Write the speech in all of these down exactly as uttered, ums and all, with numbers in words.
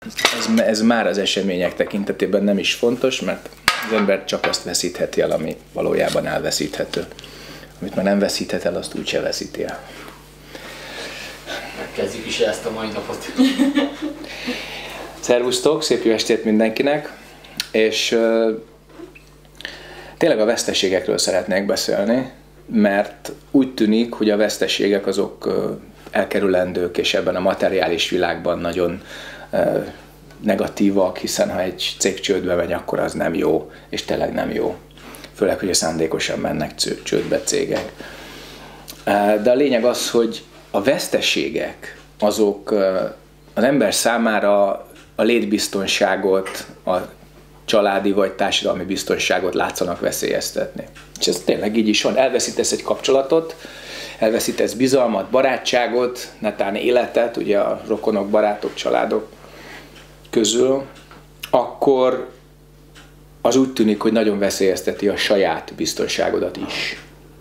ez, ez már az események tekintetében nem is fontos, mert az ember csak azt veszítheti el, ami valójában elveszíthető. Amit már nem veszíthet el, azt úgyse veszíti el. Megkezdjük is ezt a mai napot. Szervusztok, szép jó estét mindenkinek, és uh, tényleg a veszteségekről szeretnék beszélni, mert úgy tűnik, hogy a veszteségek azok uh, elkerülendők, és ebben a materiális világban nagyon uh, negatívak, hiszen ha egy cég csődbe megy, akkor az nem jó, és tényleg nem jó. Főleg, hogy szándékosan mennek csődbe cégek. Uh, de a lényeg az, hogy a veszteségek azok uh, az ember számára a létbiztonságot, a családi vagy társadalmi biztonságot látszanak veszélyeztetni. És ez tényleg így is van. Elveszítesz egy kapcsolatot, elveszítesz bizalmat, barátságot, netán életet, ugye a rokonok, barátok, családok közül, akkor az úgy tűnik, hogy nagyon veszélyezteti a saját biztonságodat is.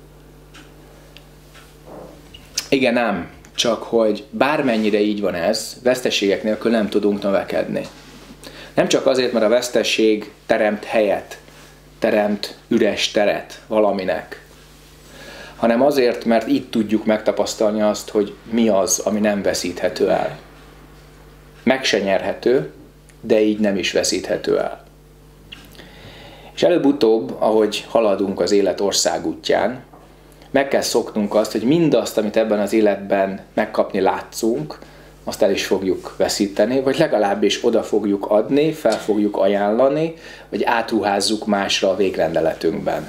Igen ám, csak hogy bármennyire így van ez, veszteségek nélkül nem tudunk növekedni. Nem csak azért, mert a veszteség teremt helyet, teremt üres teret valaminek, hanem azért, mert így tudjuk megtapasztalni azt, hogy mi az, ami nem veszíthető el. Meg se nyerhető, de így nem is veszíthető el. És előbb-utóbb, ahogy haladunk az élet országútján, meg kell szoknunk azt, hogy mindazt, amit ebben az életben megkapni látszunk, azt el is fogjuk veszíteni, vagy legalábbis oda fogjuk adni, fel fogjuk ajánlani, vagy átruházzuk másra a végrendeletünkben.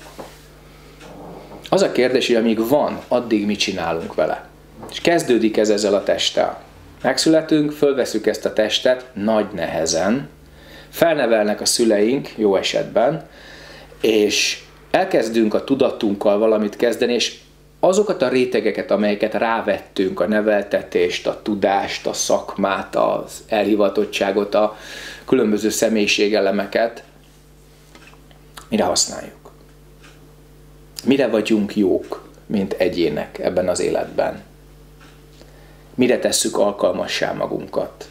Az a kérdés, hogy amíg van, addig mit csinálunk vele. És kezdődik ez ezzel a testtel. Megszületünk, fölveszük ezt a testet nagy nehezen, felnevelnek a szüleink, jó esetben, és elkezdünk a tudatunkkal valamit kezdeni, és azokat a rétegeket, amelyeket rávettünk, a neveltetést, a tudást, a szakmát, az elhivatottságot, a különböző személyiségelemeket, mire használjuk? Mire vagyunk jók, mint egyének ebben az életben? Mire tesszük alkalmassá magunkat?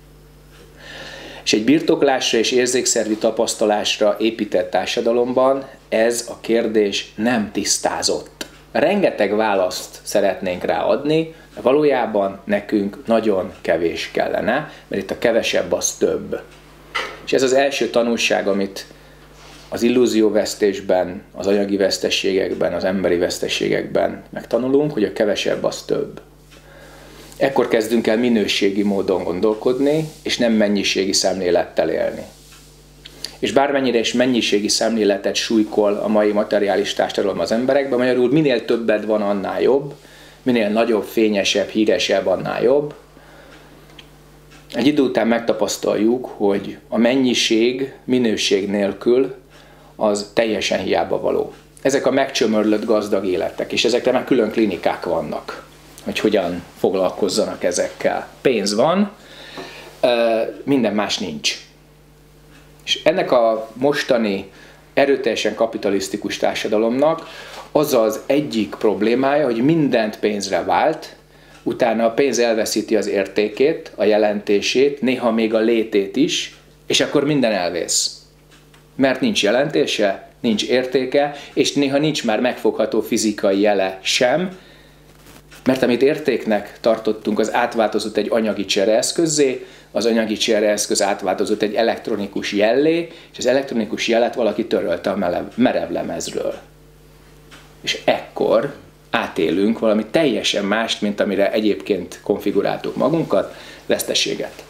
És egy birtoklásra és érzékszervi tapasztalásra épített társadalomban ez a kérdés nem tisztázott. Rengeteg választ szeretnénk ráadni, de valójában nekünk nagyon kevés kellene, mert itt a kevesebb az több. És ez az első tanulság, amit az illúzióvesztésben, az anyagi veszteségekben, az emberi veszteségekben megtanulunk, hogy a kevesebb az több. Ekkor kezdünk el minőségi módon gondolkodni, és nem mennyiségi szemlélettel élni. És bármennyire is mennyiségi szemléletet súlykol a mai materiális társadalom az emberekben, magyarul minél többed van, annál jobb, minél nagyobb, fényesebb, híresebb, annál jobb. Egy idő után megtapasztaljuk, hogy a mennyiség minőség nélkül az teljesen hiába való. Ezek a megcsömörlött gazdag életek, és ezekre már külön klinikák vannak, hogy hogyan foglalkozzanak ezekkel. Pénz van, minden más nincs. És ennek a mostani erőteljesen kapitalisztikus társadalomnak az az egyik problémája, hogy mindent pénzre vált, utána a pénz elveszíti az értékét, a jelentését, néha még a létét is, és akkor minden elvész. Mert nincs jelentése, nincs értéke, és néha nincs már megfogható fizikai jele sem, mert amit értéknek tartottunk, az átváltozott egy anyagi csereeszközzé, az anyagi csereeszköz átváltozott egy elektronikus jellé, és az elektronikus jelet valaki törölte a merevlemezről. És ekkor átélünk valami teljesen mást, mint amire egyébként konfiguráltuk magunkat, veszteséget.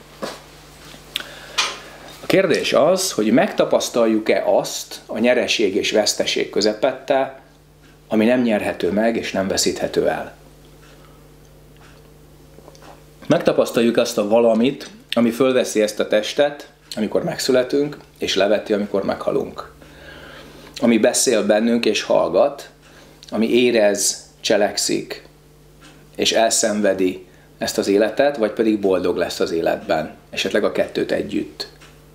A kérdés az, hogy megtapasztaljuk-e azt a nyereség és veszteség közepette, ami nem nyerhető meg és nem veszíthető el. Megtapasztaljuk azt a valamit, ami fölveszi ezt a testet, amikor megszületünk, és leveti, amikor meghalunk. Ami beszél bennünk és hallgat, ami érez, cselekszik, és elszenvedi ezt az életet, vagy pedig boldog lesz az életben, esetleg a kettőt együtt.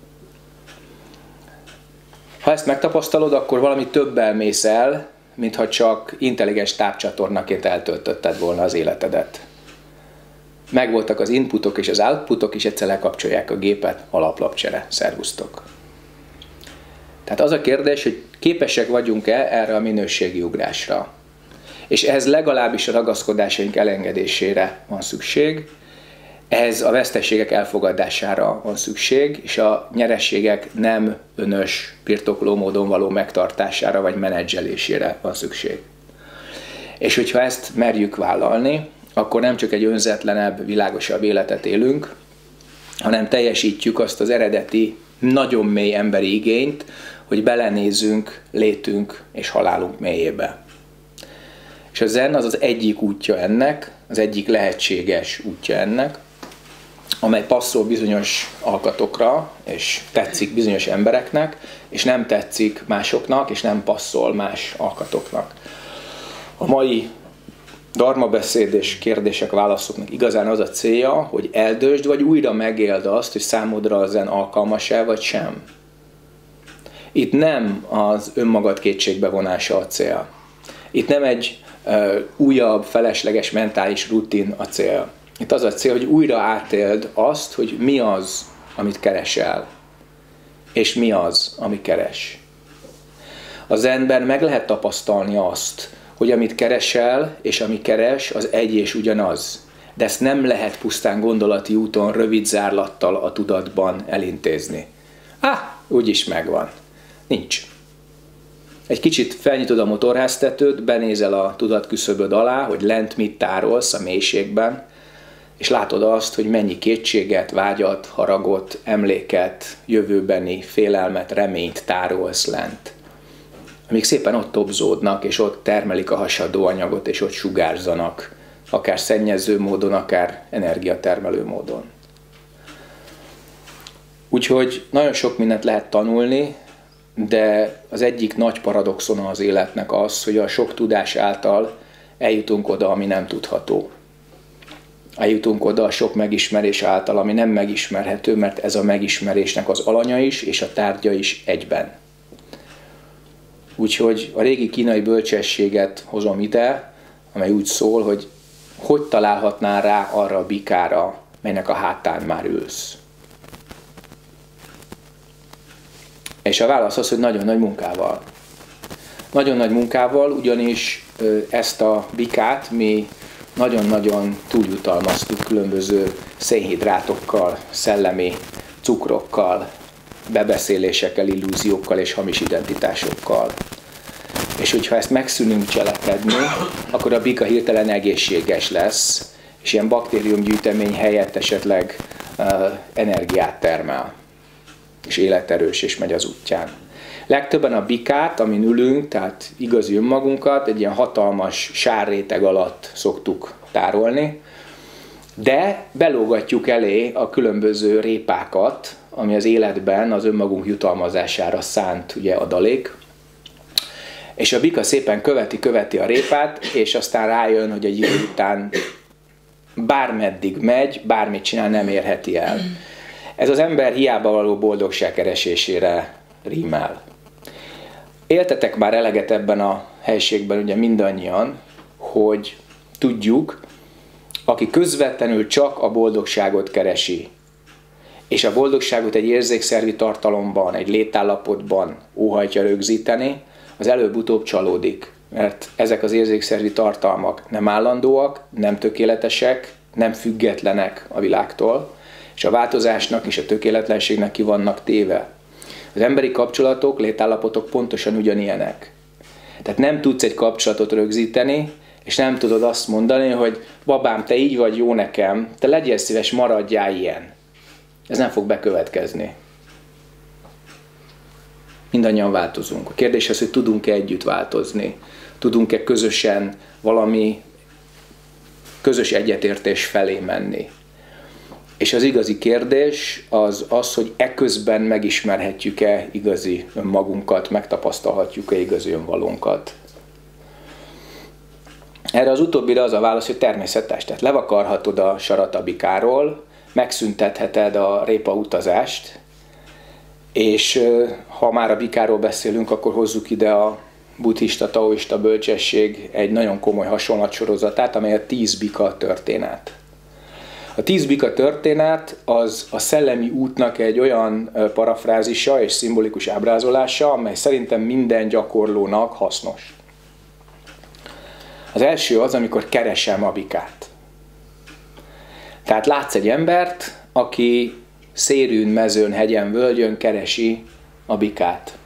Ha ezt megtapasztalod, akkor valami többel mész el, mintha csak intelligens tápcsatornaként eltöltötted volna az életedet. megvoltak az inputok és az outputok, és egyszer lekapcsolják a gépet, alaplapcsere, szervusztok. Tehát az a kérdés, hogy képesek vagyunk-e erre a minőségi ugrásra. És ehhez legalábbis a ragaszkodásaink elengedésére van szükség, ehhez a veszteségek elfogadására van szükség, és a nyereségek nem önös, birtokló módon való megtartására vagy menedzselésére van szükség. És hogyha ezt merjük vállalni, akkor nem csak egy önzetlenebb, világosabb életet élünk, hanem teljesítjük azt az eredeti, nagyon mély emberi igényt, hogy belenézzünk létünk és halálunk mélyébe. És a zen az az egyik útja ennek, az egyik lehetséges útja ennek, amely passzol bizonyos alkatokra, és tetszik bizonyos embereknek, és nem tetszik másoknak, és nem passzol más alkatoknak. A mai dharmabeszéd és kérdések, válaszoknak igazán az a célja, hogy eldöntsd, vagy újra megéld azt, hogy számodra a zen alkalmas-e, vagy sem. Itt nem az önmagad kétségbevonása a cél. Itt nem egy uh, újabb, felesleges mentális rutin a cél. Itt az a cél, hogy újra átéld azt, hogy mi az, amit keresel, és mi az, ami keres. A zenben meg lehet tapasztalni azt, hogy amit keresel, és ami keres, az egy és ugyanaz. De ezt nem lehet pusztán gondolati úton, rövid zárlattal a tudatban elintézni. Ah, úgyis megvan. Nincs. Egy kicsit felnyitod a motorháztetőt, benézel a tudatküszöböd alá, hogy lent mit tárolsz a mélységben, és látod azt, hogy mennyi kétséget, vágyat, haragot, emléket, jövőbeni félelmet, reményt tárolsz lent. Amíg szépen ott tobzódnak, és ott termelik a hasadó anyagot, és ott sugárzanak, akár szennyező módon, akár energiatermelő módon. Úgyhogy nagyon sok mindent lehet tanulni, de az egyik nagy paradoxona az életnek az, hogy a sok tudás által eljutunk oda, ami nem tudható. Eljutunk oda a sok megismerés által, ami nem megismerhető, mert ez a megismerésnek az alanya is, és a tárgya is egyben. Úgyhogy a régi kínai bölcsességet hozom ide, amely úgy szól, hogy hogy találhatnál rá arra a bikára, melynek a hátán már ülsz. És a válasz az, hogy nagyon nagy munkával. Nagyon nagy munkával, ugyanis ezt a bikát mi nagyon-nagyon túljutalmaztuk különböző szénhidrátokkal, szellemi cukrokkal, bebeszélésekkel, illúziókkal és hamis identitásokkal. És hogyha ezt megszűnünk cselekedni, akkor a bika hirtelen egészséges lesz, és ilyen baktériumgyűjtemény helyett esetleg uh, energiát termel, és életerős, és megy az útján. Legtöbben a bikát, amin ülünk, tehát igazi önmagunkat, egy ilyen hatalmas sárréteg alatt szoktuk tárolni, de belógatjuk elé a különböző répákat, ami az életben az önmagunk jutalmazására szánt ugye, adalék. És a bika szépen követi, követi a répát, és aztán rájön, hogy egy idő után bármeddig megy, bármit csinál, nem érheti el. Ez az ember hiába való boldogság keresésére rímel. Éltetek már eleget ebben a helységben ugye mindannyian, hogy tudjuk, aki közvetlenül csak a boldogságot keresi, és a boldogságot egy érzékszervi tartalomban, egy létállapotban óhajtja rögzíteni, az előbb-utóbb csalódik. Mert ezek az érzékszervi tartalmak nem állandóak, nem tökéletesek, nem függetlenek a világtól, és a változásnak és a tökéletlenségnek ki vannak téve. Az emberi kapcsolatok, létállapotok pontosan ugyanilyenek. Tehát nem tudsz egy kapcsolatot rögzíteni, és nem tudod azt mondani, hogy babám, te így vagy jó nekem, te legyél szíves, maradjál ilyen. Ez nem fog bekövetkezni. Mindannyian változunk. A kérdés az, hogy tudunk-e együtt változni. Tudunk-e közösen valami közös egyetértés felé menni. És az igazi kérdés az az, hogy eközben megismerhetjük-e igazi önmagunkat, megtapasztalhatjuk-e igazi önvalónkat. Erre az utóbbira az a válasz, hogy természetes. Tehát levakarhatod a sarat a bikáról, megszüntetheted a répa utazást, és ha már a bikáról beszélünk, akkor hozzuk ide a buddhista, taoista bölcsesség egy nagyon komoly hasonlatsorozatát, amely a tíz bika történet. A tíz bika történet az a szellemi útnak egy olyan parafrázisa és szimbolikus ábrázolása, amely szerintem minden gyakorlónak hasznos. Az első az, amikor keresem a bikát. Tehát látsz egy embert, aki szérűn, mezőn, hegyen, völgyön keresi a bikát.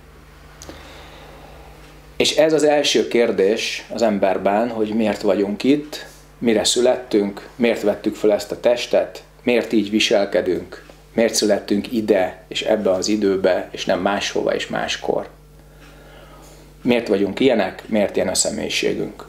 És ez az első kérdés az emberben, hogy miért vagyunk itt, mire születtünk, miért vettük fel ezt a testet, miért így viselkedünk, miért születtünk ide és ebbe az időbe, és nem máshova és máskor. Miért vagyunk ilyenek, miért ilyen a személyiségünk.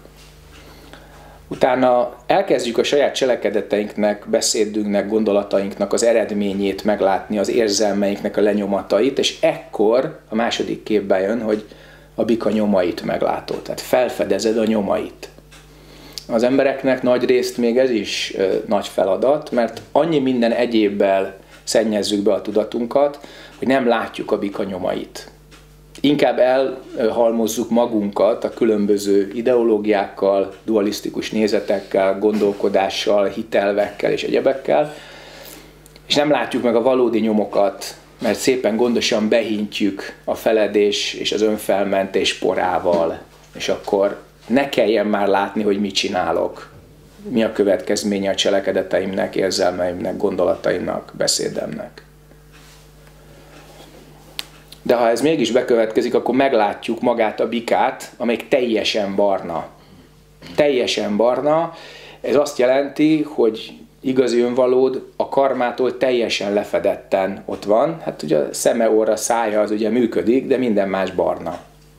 Utána elkezdjük a saját cselekedeteinknek, beszédünknek, gondolatainknak az eredményét meglátni, az érzelmeinknek a lenyomatait, és ekkor a második képben jön, hogy a bika nyomait meglátod, tehát felfedezed a nyomait. Az embereknek nagy részt még ez is ö, nagy feladat, mert annyi minden egyébbel szennyezzük be a tudatunkat, hogy nem látjuk a bika nyomait. Inkább elhalmozzuk magunkat a különböző ideológiákkal, dualisztikus nézetekkel, gondolkodással, hitelvekkel és egyebekkel, és nem látjuk meg a valódi nyomokat, mert szépen gondosan behintjük a feledés és az önfelmentés porával, és akkor ne kelljen már látni, hogy mit csinálok, mi a következménye a cselekedeteimnek, érzelmeimnek, gondolataimnak, beszédemnek. De ha ez mégis bekövetkezik, akkor meglátjuk magát a bikát, amelyik teljesen barna. Teljesen barna, ez azt jelenti, hogy igazi önvalód a karmától teljesen lefedetten ott van. Hát ugye a szeme, orra, szája az ugye működik, de minden más barna.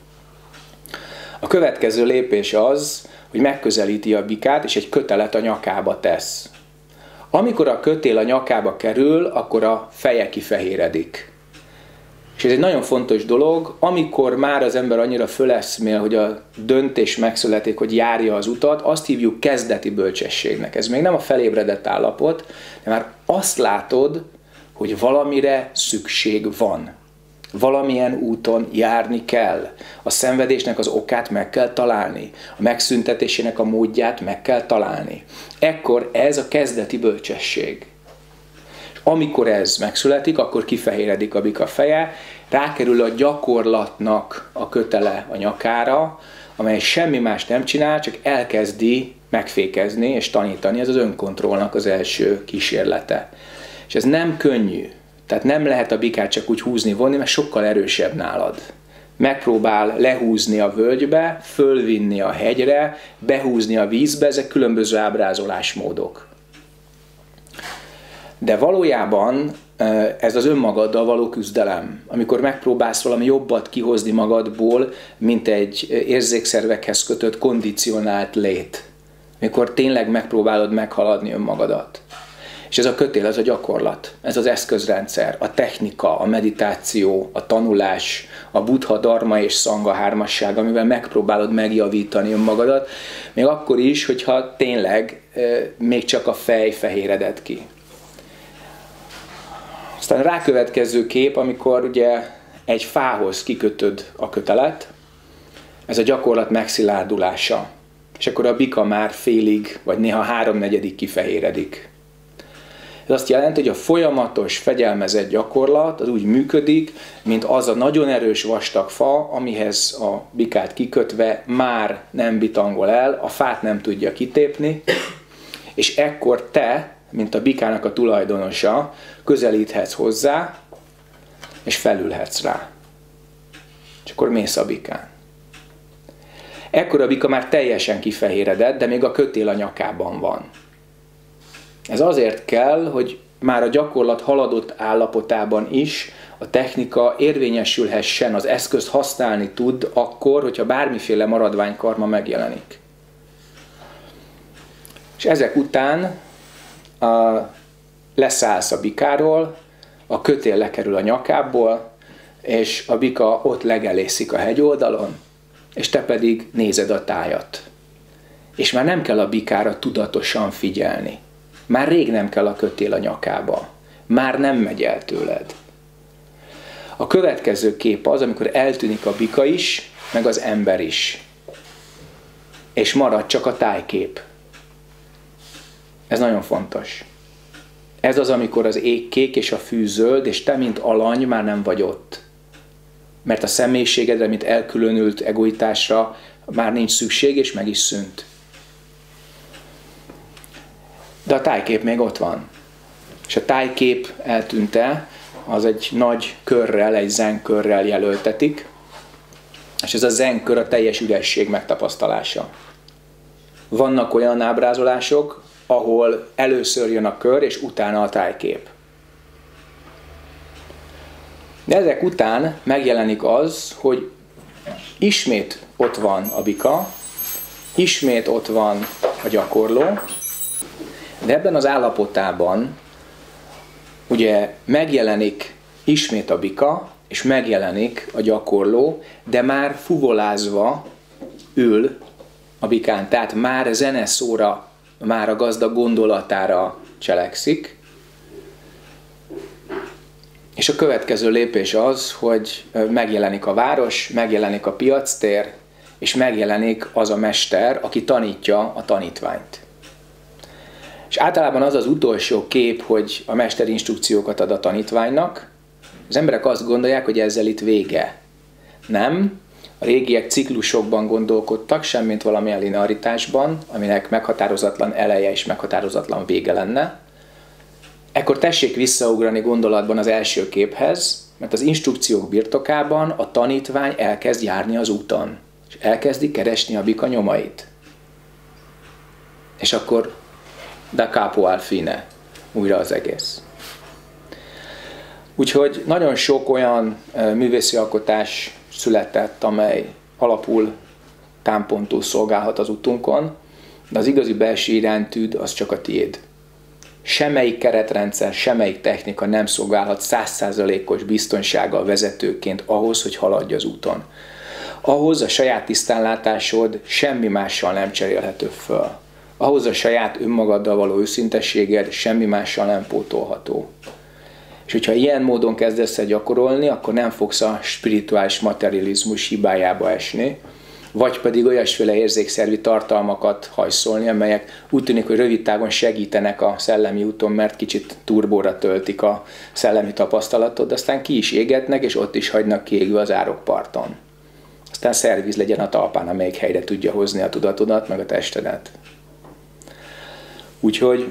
A következő lépés az, hogy megközelíti a bikát, és egy kötelet a nyakába tesz. Amikor a kötél a nyakába kerül, akkor a feje kifehéredik. És ez egy nagyon fontos dolog, amikor már az ember annyira föleszmél, hogy a döntés megszületik, hogy járja az utat, azt hívjuk kezdeti bölcsességnek. Ez még nem a felébredett állapot, de már azt látod, hogy valamire szükség van. Valamilyen úton járni kell. A szenvedésnek az okát meg kell találni. A megszüntetésének a módját meg kell találni. Ekkor ez a kezdeti bölcsesség. Amikor ez megszületik, akkor kifehéredik a bika feje, rákerül a gyakorlatnak a kötele a nyakára, amely semmi más nem csinál, csak elkezdi megfékezni és tanítani. Ez az önkontrollnak az első kísérlete. És ez nem könnyű. Tehát nem lehet a bikát csak úgy húzni, vonni, mert sokkal erősebb nálad. Megpróbál lehúzni a völgybe, fölvinni a hegyre, behúzni a vízbe, ezek különböző ábrázolásmódok. De valójában ez az önmagaddal való küzdelem, amikor megpróbálsz valami jobbat kihozni magadból, mint egy érzékszervekhez kötött kondicionált lét. Amikor tényleg megpróbálod meghaladni önmagadat. És ez a kötél, ez a gyakorlat, ez az eszközrendszer, a technika, a meditáció, a tanulás, a buddha, dharma és szanga hármasság, amivel megpróbálod megjavítani önmagadat, még akkor is, hogyha tényleg még csak a fej fehéredett ki. Aztán rákövetkező kép, amikor ugye egy fához kikötöd a kötelet, ez a gyakorlat megszilárdulása. És akkor a bika már félig, vagy néha háromnegyedig kifehéredik. Ez azt jelenti, hogy a folyamatos, fegyelmezett gyakorlat az úgy működik, mint az a nagyon erős vastag fa, amihez a bikát kikötve már nem bitangol el, a fát nem tudja kitépni, és ekkor te, mint a bikának a tulajdonosa, közelíthetsz hozzá, és felülhetsz rá. És akkor mész a bikán. Ekkor a bika már teljesen kifehéredett, de még a kötél a nyakában van. Ez azért kell, hogy már a gyakorlat haladott állapotában is a technika érvényesülhessen, az eszközt használni tud akkor, hogyha bármiféle maradványkarma megjelenik. És ezek után a, leszállsz a bikáról, a kötél lekerül a nyakából, és a bika ott legelészik a hegyoldalon, és te pedig nézed a tájat. És már nem kell a bikára tudatosan figyelni. Már rég nem kell a kötél a nyakába. Már nem megy el tőled. A következő kép az, amikor eltűnik a bika is, meg az ember is. És marad csak a tájkép. Ez nagyon fontos. Ez az, amikor az ég kék és a fű zöld, és te, mint alany, már nem vagy ott. Mert a személyiségedre, mint elkülönült egoitásra már nincs szükség, és meg is szűnt. De a tájkép még ott van. És a tájkép eltűnte, az egy nagy körrel, egy zenkörrel jelöltetik, és ez a zenkör a teljes üresség megtapasztalása. Vannak olyan ábrázolások, ahol először jön a kör, és utána a tájkép. De ezek után megjelenik az, hogy ismét ott van a bika, ismét ott van a gyakorló, de ebben az állapotában ugye megjelenik ismét a bika, és megjelenik a gyakorló, de már fuvolázva ül a bikán, tehát már zeneszóra, már a gazda gondolatára cselekszik. És a következő lépés az, hogy megjelenik a város, megjelenik a piactér, és megjelenik az a mester, aki tanítja a tanítványt. És általában az az utolsó kép, hogy a mester instrukciókat ad a tanítványnak. Az emberek azt gondolják, hogy ezzel itt vége. Nem. A régiek ciklusokban gondolkodtak, semmint valamilyen linearitásban, aminek meghatározatlan eleje és meghatározatlan vége lenne. Ekkor tessék visszaugrani gondolatban az első képhez, mert az instrukciók birtokában a tanítvány elkezd járni az úton, és elkezdi keresni a bika nyomait. És akkor da capo al fine, újra az egész. Úgyhogy nagyon sok olyan művészi alkotás született, amely alapul támpontul szolgálhat az utunkon, de az igazi belső iránytűd az csak a tiéd. Semmelyik keretrendszer, semmelyik technika nem szolgálhat száz százalékos biztonsággal vezetőként ahhoz, hogy haladj az úton. Ahhoz a saját tisztánlátásod semmi mással nem cserélhető föl. Ahhoz a saját önmagaddal való őszintességed semmi mással nem pótolható. És hogyha ilyen módon kezdesz el gyakorolni, akkor nem fogsz a spirituális materializmus hibájába esni, vagy pedig olyasféle érzékszervi tartalmakat hajszolni, amelyek úgy tűnik, hogy rövid távon segítenek a szellemi úton, mert kicsit turbóra töltik a szellemi tapasztalatot, de aztán ki is égetnek, és ott is hagynak kiégve az árokparton. Aztán szerviz legyen a talpán, amelyik helyre tudja hozni a tudatodat, meg a testedet. Úgyhogy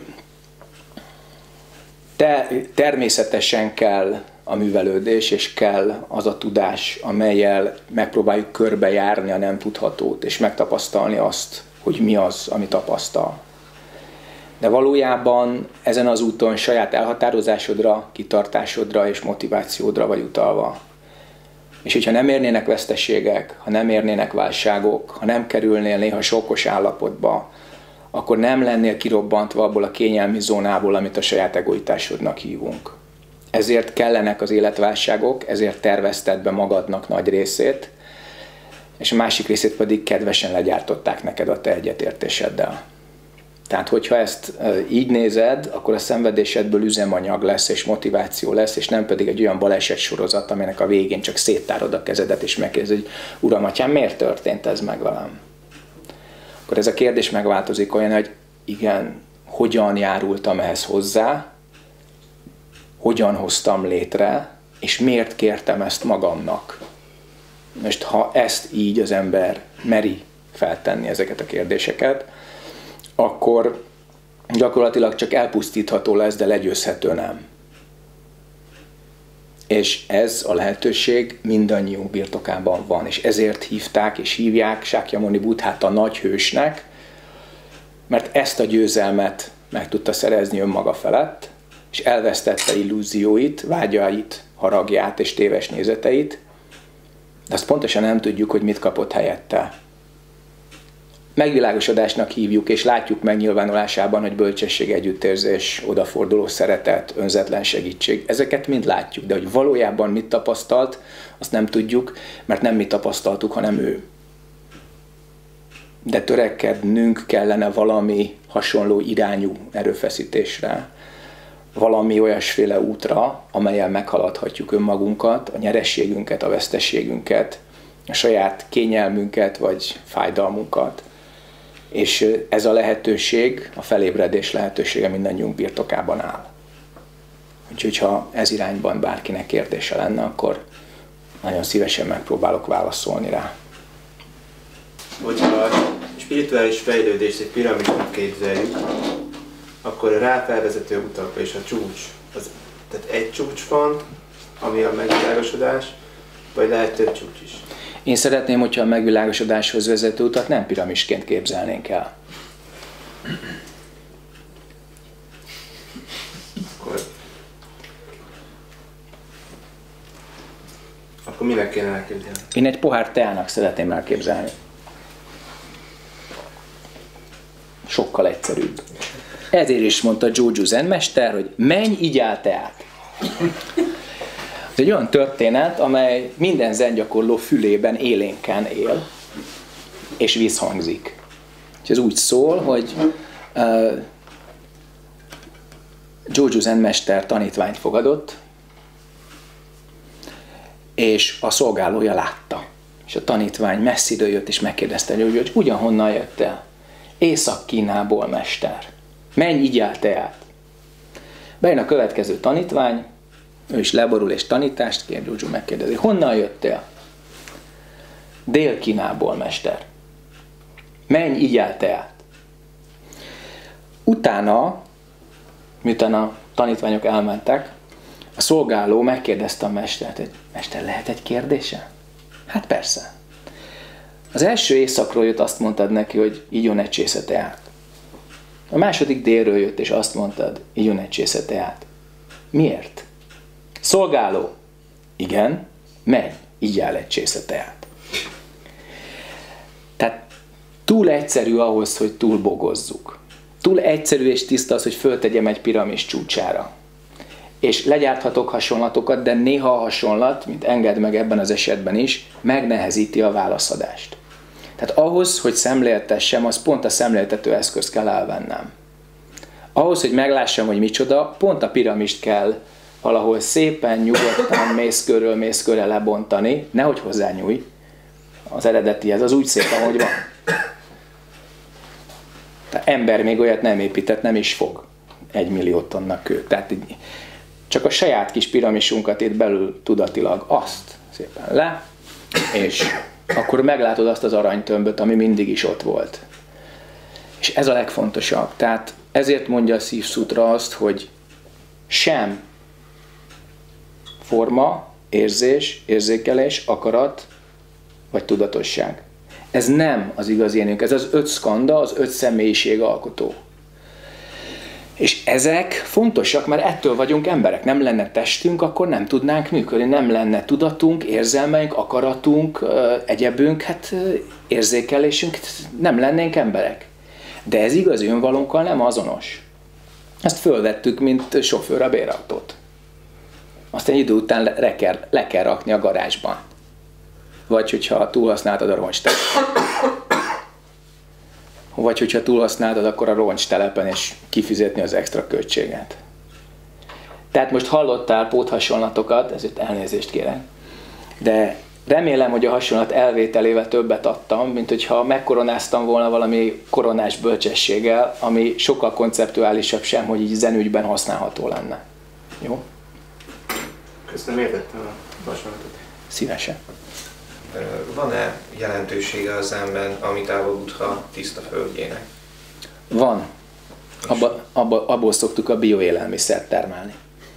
te, természetesen kell a művelődés, és kell az a tudás, amellyel megpróbáljuk körbejárni a nem tudhatót, és megtapasztalni azt, hogy mi az, ami tapasztal. De valójában ezen az úton saját elhatározásodra, kitartásodra és motivációdra vagy utalva. És hogyha nem érnének veszteségek, ha nem érnének válságok, ha nem kerülnél néha sokkos állapotba, akkor nem lennél kirobbantva abból a kényelmi zónából, amit a saját egoitásodnak hívunk. Ezért kellenek az életválságok, ezért tervezted be magadnak nagy részét, és a másik részét pedig kedvesen legyártották neked a te egyetértéseddel. Tehát, hogyha ezt így nézed, akkor a szenvedésedből üzemanyag lesz, és motiváció lesz, és nem pedig egy olyan baleset sorozat, aminek a végén csak széttárod a kezedet, és megkérdezed, hogy Uram, Atyám, miért történt ez meg velem? Akkor ez a kérdés megváltozik olyan, hogy igen, hogyan járultam ehhez hozzá, hogyan hoztam létre, és miért kértem ezt magamnak. Most ha ezt így az ember meri feltenni ezeket a kérdéseket, akkor gyakorlatilag csak elpusztítható lesz, de legyőzhető nem. És ez a lehetőség mindannyiunk birtokában van, és ezért hívták és hívják Sákyamuni Buddhát a nagy hősnek, mert ezt a győzelmet meg tudta szerezni önmaga felett, és elvesztette illúzióit, vágyait, haragját és téves nézeteit, de azt pontosan nem tudjuk, hogy mit kapott helyette. Megvilágosodásnak hívjuk, és látjuk megnyilvánulásában, hogy bölcsesség, együttérzés, odaforduló szeretet, önzetlen segítség. Ezeket mind látjuk, de hogy valójában mit tapasztalt, azt nem tudjuk, mert nem mi tapasztaltuk, hanem ő. De törekednünk kellene valami hasonló irányú erőfeszítésre, valami olyasféle útra, amellyel meghaladhatjuk önmagunkat, a nyerességünket, a veszteségünket, a saját kényelmünket vagy fájdalmunkat. És ez a lehetőség, a felébredés lehetősége mindannyiunk birtokában áll. Úgyhogy ha ez irányban bárkinek kérdése lenne, akkor nagyon szívesen megpróbálok válaszolni rá. Hogyha a spirituális fejlődést egy piramisnak képzeljük, akkor a ráfelvezető utakba és a csúcs, az, tehát egy csúcs van, ami a megvilágosodás, vagy lehet több csúcs is? Én szeretném, hogyha a megvilágosodáshoz vezető utat nem piramisként képzelnénk el. Akkor, akkor minek kéne elképzelni? Én egy pohár teának szeretném elképzelni. Sokkal egyszerűbb. Ezért is mondta Jojo zenmester, hogy menj, igyál teát. Ez egy olyan történet, amely minden zengyakorló fülében élénken él, és visszhangzik. És ez úgy szól, hogy uh, Jojo zenmester tanítványt fogadott, és a szolgálója látta. És a tanítvány messziről jött, és megkérdezte Jojo, hogy ugyan honnan jöttél? Észak-Kínából, mester. Menj, igyál teát. Bejön a következő tanítvány, ő is leborul és tanítást kér, Jojo megkérdezi, honnan jöttél? Dél-Kínából, mester. Menj, igyál teát. Utána, miután a tanítványok elmentek, a szolgáló megkérdezte a mestert, hogy mester, lehet egy kérdése? Hát persze. Az első északról jött, azt mondtad neki, hogy igyon egy csésze teát. A második délről jött, és azt mondtad, igyon egy csésze teát. Miért? Szolgáló. Igen, menj, igyál egy csésze teát. Tehát túl egyszerű ahhoz, hogy túl bogozzuk. Túl egyszerű és tiszta az, hogy föltegyem egy piramis csúcsára. És legyárthatok hasonlatokat, de néha a hasonlat, mint engedd meg ebben az esetben is, megnehezíti a válaszadást. Tehát ahhoz, hogy szemléltessem, az pont a szemléltető eszközt kell elvennem. Ahhoz, hogy meglássam, hogy micsoda, pont a piramist kell valahol szépen, nyugodtan, mészkörről mészkörre lebontani, nehogy hozzányújj. Az eredetihez az úgy szép, ahogy van. Tehát ember még olyat nem épített, nem is fog egy millió tonna kő. Tehát így, csak a saját kis piramisunkat itt belül tudatilag azt szépen le, és akkor meglátod azt az aranytömböt, ami mindig is ott volt. És ez a legfontosabb. Tehát ezért mondja a Szív Szutra azt, hogy sem forma, érzés, érzékelés, akarat vagy tudatosság. Ez nem az igazi énünk, ez az öt szkanda, az öt személyiség alkotó. És ezek fontosak, mert ettől vagyunk emberek. Nem lenne testünk, akkor nem tudnánk működni. Nem lenne tudatunk, érzelmeink, akaratunk, egyebünk, hát érzékelésünk, nem lennénk emberek. De ez igazi önvalónkkal nem azonos. Ezt fölvettük, mint sofőr a bérautót. Aztán idő után le kell, le kell rakni a garázsban. Vagy hogyha túlhasználtad a roncstelepet. Vagy hogyha túlhasználtad, akkor a roncstelepen és kifizetni az extra költséget. Tehát most hallottál póthasonlatokat, ezért elnézést kérek. De remélem, hogy a hasonlat elvételével többet adtam, mint hogyha megkoronáztam volna valami koronás bölcsességgel, ami sokkal konceptuálisabb sem, hogy így zenügyben használható lenne. Jó? Köszönöm, értettem a hasonlatot. Szívesen. Van-e jelentősége a zenben Amitabha Buddha tiszta földjének? Van. Abba, abba, abból szoktuk a bioélelmiszert termelni.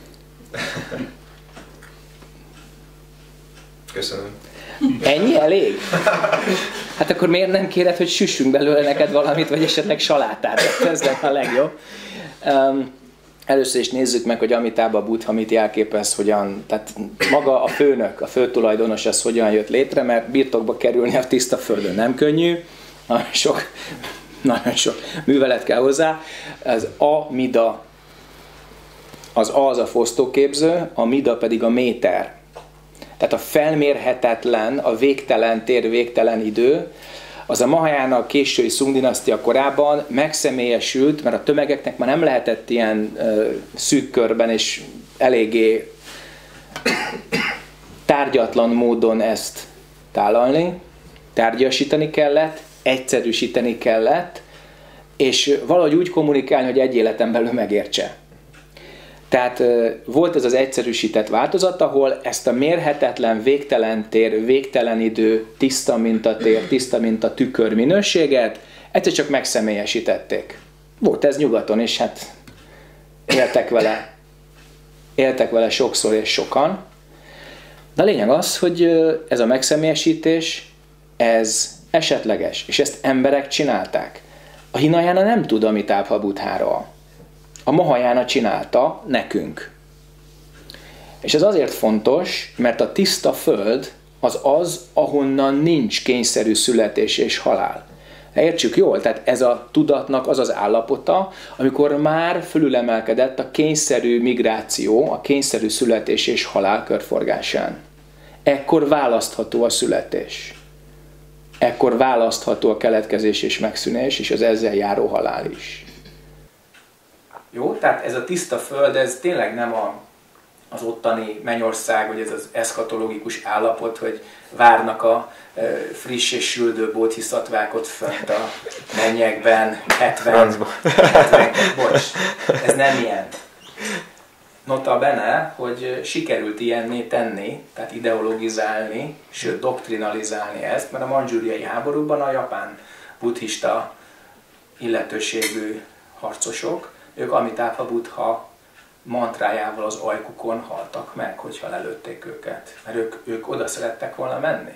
Köszönöm. Ennyi elég? Hát akkor miért nem kéred, hogy süssünk belőle neked valamit, vagy esetleg salátát? Ez lenne a legjobb. Um, Először is nézzük meg, hogy Amitabha Buddha mit jelképez, hogyan, tehát maga a főnök, a főtulajdonos, az hogyan jött létre, mert birtokba kerülni a tiszta földön nem könnyű, nagyon sok, nagyon sok művelet kell hozzá. Az Amida, az A az a fosztóképző, a Mida pedig a méter. Tehát a felmérhetetlen, a végtelen tér, végtelen idő, az a Mahajána késői Szung dinasztia korában megszemélyesült, mert a tömegeknek már nem lehetett ilyen ö, szűk körben és eléggé tárgyatlan módon ezt tálalni, tárgyasítani kellett, egyszerűsíteni kellett, és valahogy úgy kommunikálni, hogy egy életen belül megértse. Tehát volt ez az egyszerűsített változat, ahol ezt a mérhetetlen, végtelen tér, végtelen idő, tiszta mint a tér, tiszta mint a tükör minőséget egyszer csak megszemélyesítették. Volt ez nyugaton, és hát éltek vele, éltek vele sokszor és sokan. De a lényeg az, hogy ez a megszemélyesítés, ez esetleges, és ezt emberek csinálták. A Hinayana nem tud Amitabha Buddháról. A Mahayana csinálta nekünk. És ez azért fontos, mert a tiszta föld az az, ahonnan nincs kényszerű születés és halál. Értsük jól? Tehát ez a tudatnak az az állapota, amikor már fölülemelkedett a kényszerű migráció, a kényszerű születés és halál körforgásán. Ekkor választható a születés. Ekkor választható a keletkezés és megszűnés, és az ezzel járó halál is. Jó, tehát ez a tiszta föld, ez tényleg nem a, az ottani mennyország, vagy ez az eszkatológikus állapot, hogy várnak a e, friss és süldő bodhiszattvák ott fönt a mennyekben, hetven, hetven, bocs, ez nem ilyen. Nota bene, hogy sikerült ilyenné tenni, tehát ideologizálni, sőt doktrinalizálni ezt, mert a mandzsúriai háborúban a japán buddhista illetőségű harcosok, ők Amitabha Buddha mantrájával az ajkukon haltak meg, hogyha lelőtték őket. Mert ők, ők oda szerettek volna menni.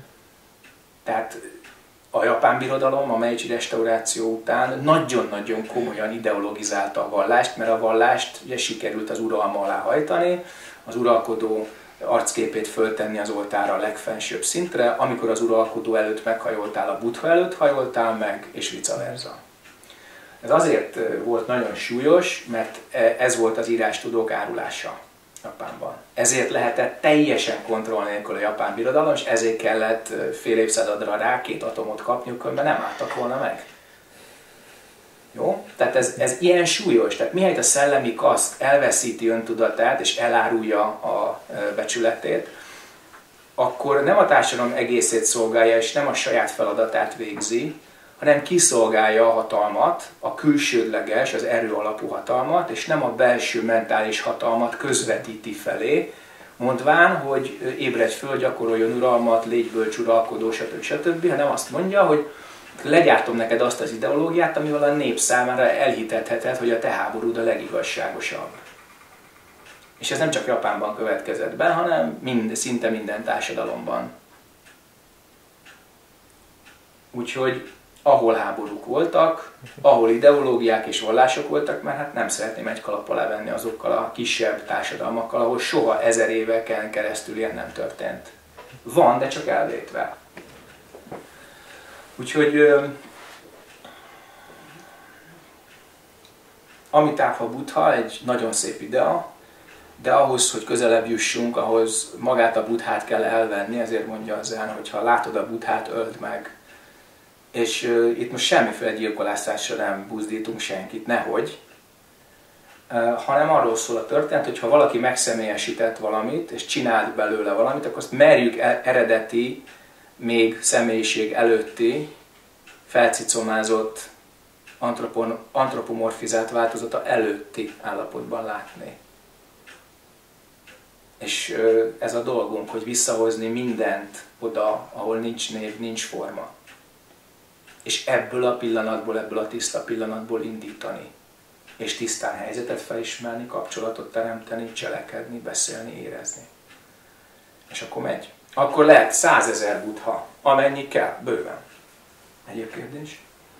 Tehát a japán birodalom a Meiji restauráció után nagyon-nagyon komolyan ideologizálta a vallást, mert a vallást ugye sikerült az uralma alá hajtani, az uralkodó arcképét föltenni az oltára a legfensőbb szintre, amikor az uralkodó előtt meghajoltál, a Buddha előtt hajoltál meg, és vice versa. Ez azért volt nagyon súlyos, mert ez volt az írástudók árulása Japánban. Ezért lehetett teljesen kontroll nélkül a japán birodalom, és ezért kellett fél évszázadra rá két atomot kapniuk, mert nem álltak volna meg. Jó? Tehát ez, ez ilyen súlyos. Tehát mihelyt a szellemi kaszt elveszíti öntudatát, és elárulja a becsületét, akkor nem a társadalom egészét szolgálja, és nem a saját feladatát végzi, hanem kiszolgálja a hatalmat, a külsődleges, az erő alapú hatalmat, és nem a belső mentális hatalmat közvetíti felé, mondván, hogy ébredj föl, gyakoroljon uralmat, légy bölcs uralkodó, stb. stb., hanem azt mondja, hogy legyártom neked azt az ideológiát, amivel a nép számára elhitetheted, hogy a te háborúd a legigazságosabb. És ez nem csak Japánban következett be, hanem mind, szinte minden társadalomban. Úgyhogy ahol háborúk voltak, ahol ideológiák és vallások voltak, mert hát nem szeretném egy kalap alá venni azokkal a kisebb társadalmakkal, ahol soha ezer éveken keresztül ilyen nem történt. Van, de csak elvétve. Úgyhogy Amitabha Buddha egy nagyon szép idea, de ahhoz, hogy közelebb jussunk, ahhoz magát a Buddhát kell elvenni, ezért mondja az Zen, hogy ha látod a Buddhát, öld meg. És uh, itt most semmiféle gyilkolászásra nem buzdítunk senkit, nehogy, uh, hanem arról szól a történet, hogy ha valaki megszemélyesített valamit, és csinált belőle valamit, akkor azt merjük eredeti, még személyiség előtti, felcicomázott, antropomorfizált változata előtti állapotban látni. És uh, ez a dolgunk, hogy visszahozni mindent oda, ahol nincs név, nincs forma. És ebből a pillanatból, ebből a tiszta pillanatból indítani. És tisztán helyzetet felismerni, kapcsolatot teremteni, cselekedni, beszélni, érezni. És akkor megy. Akkor lehet százezer Buddha, amennyi kell, bőven. Egyéb kérdés?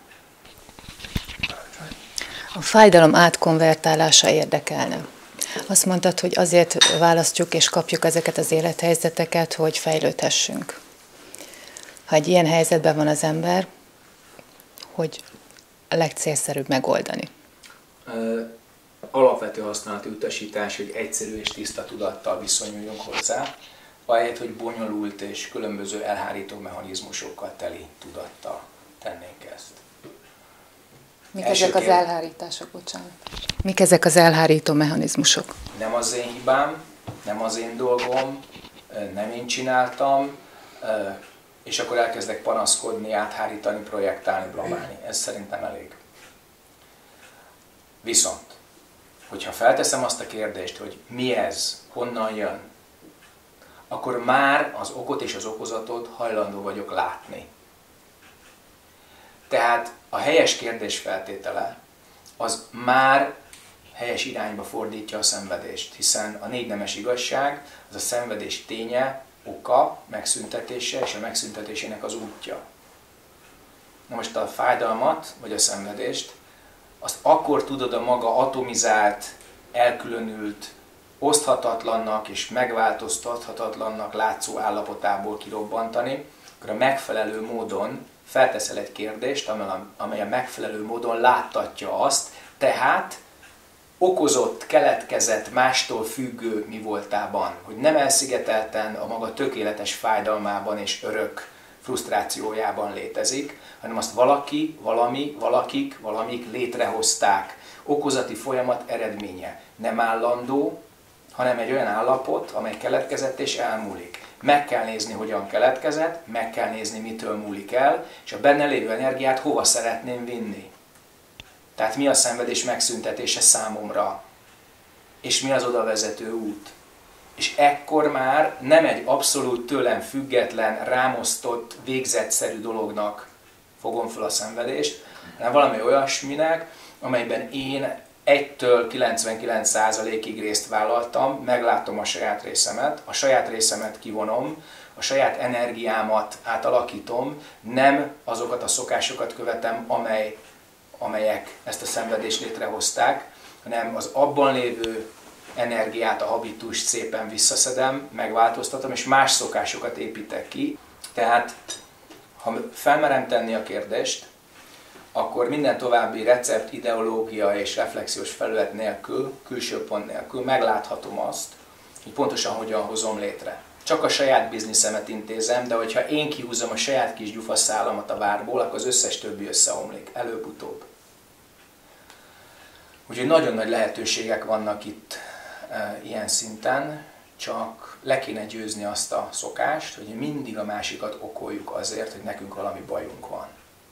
A fájdalom átkonvertálása érdekelne. Azt mondtad, hogy azért választjuk és kapjuk ezeket az élethelyzeteket, hogy fejlődhessünk. Ha egy ilyen helyzetben van az ember, hogy a legcélszerűbb megoldani? Alapvető használati utasítás, hogy egyszerű és tiszta tudattal viszonyuljunk hozzá, ahelyett, hogy bonyolult és különböző elhárító mechanizmusokkal teli tudattal tennénk ezt. Mik ezek az elhárítások, bocsánat? Mik ezek az elhárító mechanizmusok? Nem az én hibám, nem az én dolgom, nem én csináltam, és akkor elkezdek panaszkodni, áthárítani, projektálni, blamálni. Ez szerintem elég. Viszont, hogyha felteszem azt a kérdést, hogy mi ez, honnan jön, akkor már az okot és az okozatot hajlandó vagyok látni. Tehát a helyes kérdés feltétele az már helyes irányba fordítja a szenvedést, hiszen a négy nemes igazság az a szenvedés ténye, oka, megszüntetése és a megszüntetésének az útja. Na most a fájdalmat, vagy a szenvedést, azt akkor tudod a maga atomizált, elkülönült, oszthatatlannak és megváltoztathatatlannak látszó állapotából kirobbantani, akkor a megfelelő módon felteszel egy kérdést, amely a megfelelő módon láttatja azt, tehát okozott, keletkezett, mástól függő mi voltában, hogy nem elszigetelten a maga tökéletes fájdalmában és örök frusztrációjában létezik, hanem azt valaki, valami, valakik, valamik létrehozták. Okozati folyamat eredménye. Nem állandó, hanem egy olyan állapot, amely keletkezett és elmúlik. Meg kell nézni, hogyan keletkezett, meg kell nézni, mitől múlik el, és a benne lévő energiát hova szeretném vinni. Tehát mi a szenvedés megszüntetése számomra, és mi az oda vezető út. És ekkor már nem egy abszolút tőlem független, rámosztott, végzetszerű dolognak fogom fel a szenvedést, hanem valami olyasminek, amelyben én egytől kilencvenkilenc százalékig részt vállaltam, meglátom a saját részemet, a saját részemet kivonom, a saját energiámat átalakítom, nem azokat a szokásokat követem, amely, amelyek ezt a szenvedést létrehozták, hanem az abban lévő energiát, a habitust szépen visszaszedem, megváltoztatom, és más szokásokat építek ki. Tehát, ha felmerem tenni a kérdést, akkor minden további recept, ideológia és reflexiós felület nélkül, külső pont nélkül megláthatom azt, hogy pontosan hogyan hozom létre. Csak a saját bizniszemet intézem, de hogyha én kihúzom a saját kis gyufaszálamat a várból, akkor az összes többi összeomlik, előbb-utóbb. Úgyhogy nagyon nagy lehetőségek vannak itt e, ilyen szinten, csak le kéne győzni azt a szokást, hogy mindig a másikat okoljuk azért, hogy nekünk valami bajunk van.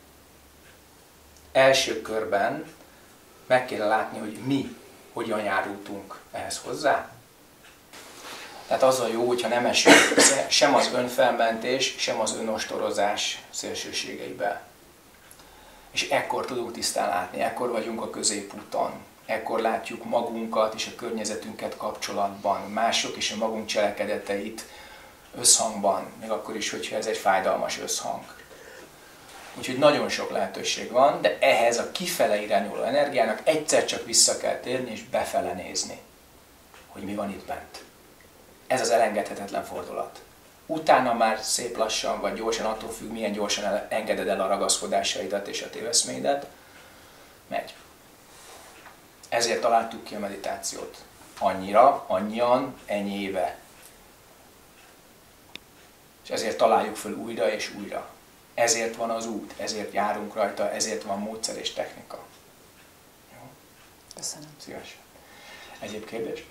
Első körben meg kéne látni, hogy mi hogyan járultunk ehhez hozzá. Tehát az a jó, hogyha nem esünk sem az önfelmentés, sem az önostorozás szélsőségeibe. És ekkor tudunk tisztán látni, ekkor vagyunk a középúton, ekkor látjuk magunkat és a környezetünket kapcsolatban, mások és a magunk cselekedeteit összhangban, még akkor is, hogyha ez egy fájdalmas összhang. Úgyhogy nagyon sok lehetőség van, de ehhez a kifele irányuló energiának egyszer csak vissza kell térni és befele nézni, hogy mi van itt bent. Ez az elengedhetetlen fordulat. Utána már szép lassan vagy gyorsan, attól függ, milyen gyorsan engeded el a ragaszkodásaidat és a téveszméidet, megy. Ezért találtuk ki a meditációt. Annyira, annyian, ennyi éve. És ezért találjuk föl újra és újra. Ezért van az út, ezért járunk rajta, ezért van módszer és technika. Jó? Köszönöm. Szívesen. Egyéb kérdés?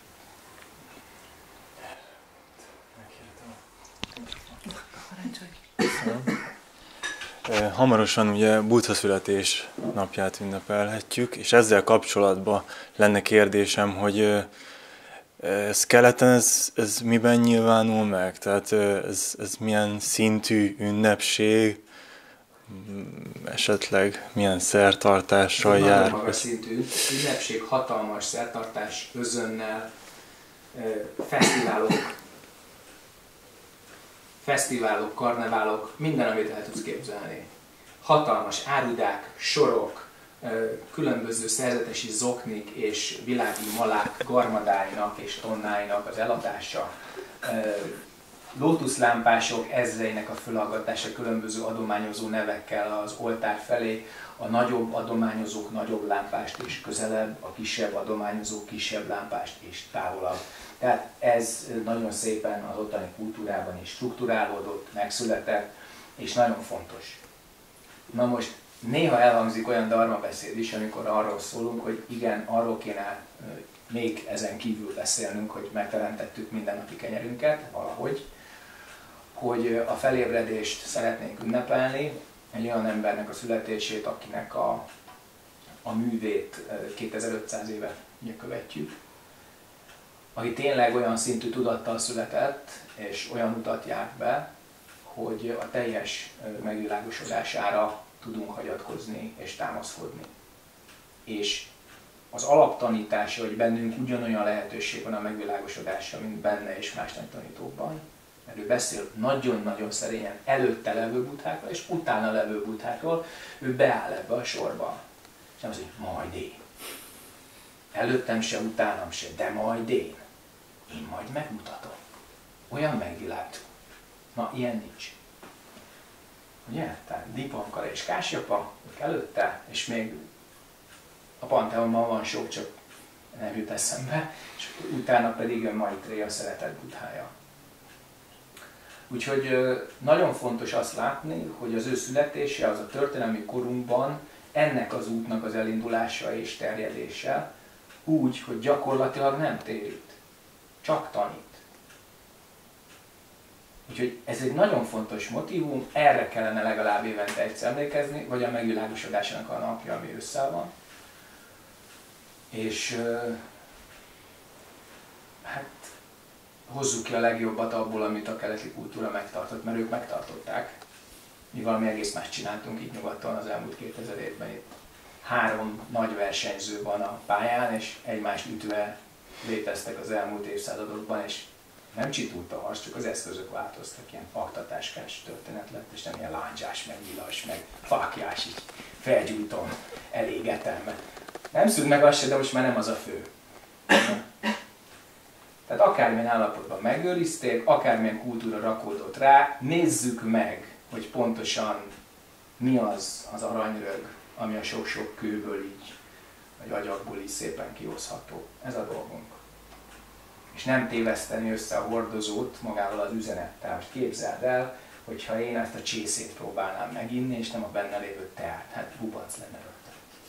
Hamarosan ugye Buddha születés napját ünnepelhetjük, és ezzel kapcsolatban lenne kérdésem, hogy ez keleten, ez, ez miben nyilvánul meg? Tehát ez, ez milyen szintű ünnepség, esetleg milyen szertartással jár? Nagyon magas szintű ünnepség, hatalmas szertartás, özönnel, fesztiválok, fesztiválok, karneválok, minden, amit el tudsz képzelni. Hatalmas árudák, sorok, különböző szerzetesi zoknik és világi malák garmadáinak és tonnáinak az eladása, lótuszlámpások ezreinek a fölhallgatása különböző adományozó nevekkel az oltár felé, a nagyobb adományozók nagyobb lámpást is közelebb, a kisebb adományozók kisebb lámpást is távolabb. Tehát ez nagyon szépen az ottani kultúrában is strukturálódott, megszületett, és nagyon fontos. Na most néha elhangzik olyan dharmabeszéd is, amikor arról szólunk, hogy igen, arról kéne még ezen kívül beszélnünk, hogy megteremtettük mindennapi kenyerünket valahogy, hogy a felébredést szeretnénk ünnepelni, egy olyan embernek a születését, akinek a, a művét kétezer-ötszáz éve ugye követjük, aki tényleg olyan szintű tudattal született, és olyan utat járt be, hogy a teljes megvilágosodására tudunk hagyatkozni és támaszkodni. És az alaptanítása, hogy bennünk ugyanolyan lehetőség van a megvilágosodásra, mint benne és más tanítókban, mert ő beszél nagyon-nagyon szerényen előtte levő buddhákról és utána levő buddhákról, ő beáll ebbe a sorba. És nem az, hogy majd én. Előttem se, utánam se, de majd én. Én majd megmutatom. Olyan megvilágító. Na, ilyen nincs. Ugye? Tehát Dipankara és Kásyapa, ők előtte, és még a Pantheonban van sok, csak nem jut eszembe, és utána pedig ön Maitréya, a szeretett buddhája. Úgyhogy nagyon fontos azt látni, hogy az ő születése az a történelmi korunkban ennek az útnak az elindulása és terjedése úgy, hogy gyakorlatilag nem térít, csak tanít. Úgyhogy ez egy nagyon fontos motívum, erre kellene legalább évente egyszer emlékezni, vagy a megvilágosodásának a napja, ami ősszel van. És hát hozzuk ki a legjobbat abból, amit a keleti kultúra megtartott, mert ők megtartották. Mi valami egész más csináltunk itt nyugaton az elmúlt kétezer évben. Itt három nagy versenyző van a pályán, és egymást ütve léteztek az elmúlt évszázadokban, és nem csitult a harc, csak az eszközök változtak, ilyen faktatáskás történet lett, és nem ilyen lándzsás, meg nyilas, meg fakjás, így felgyújtom, elégetem. Nem szűnt meg az se, de most már nem az a fő. Tehát akármilyen állapotban megőrizték, akármilyen kultúra rakódott rá, nézzük meg, hogy pontosan mi az az aranyrög, ami a sok-sok kőből így, vagy agyagból így szépen kihozható. Ez a dolgunk. És nem téveszteni össze a hordozót magával az üzenettel. Most képzeld el, hogyha én ezt a csészét próbálnám meginni, és nem a benne lévő teát. Hát bubac lenne rögtön.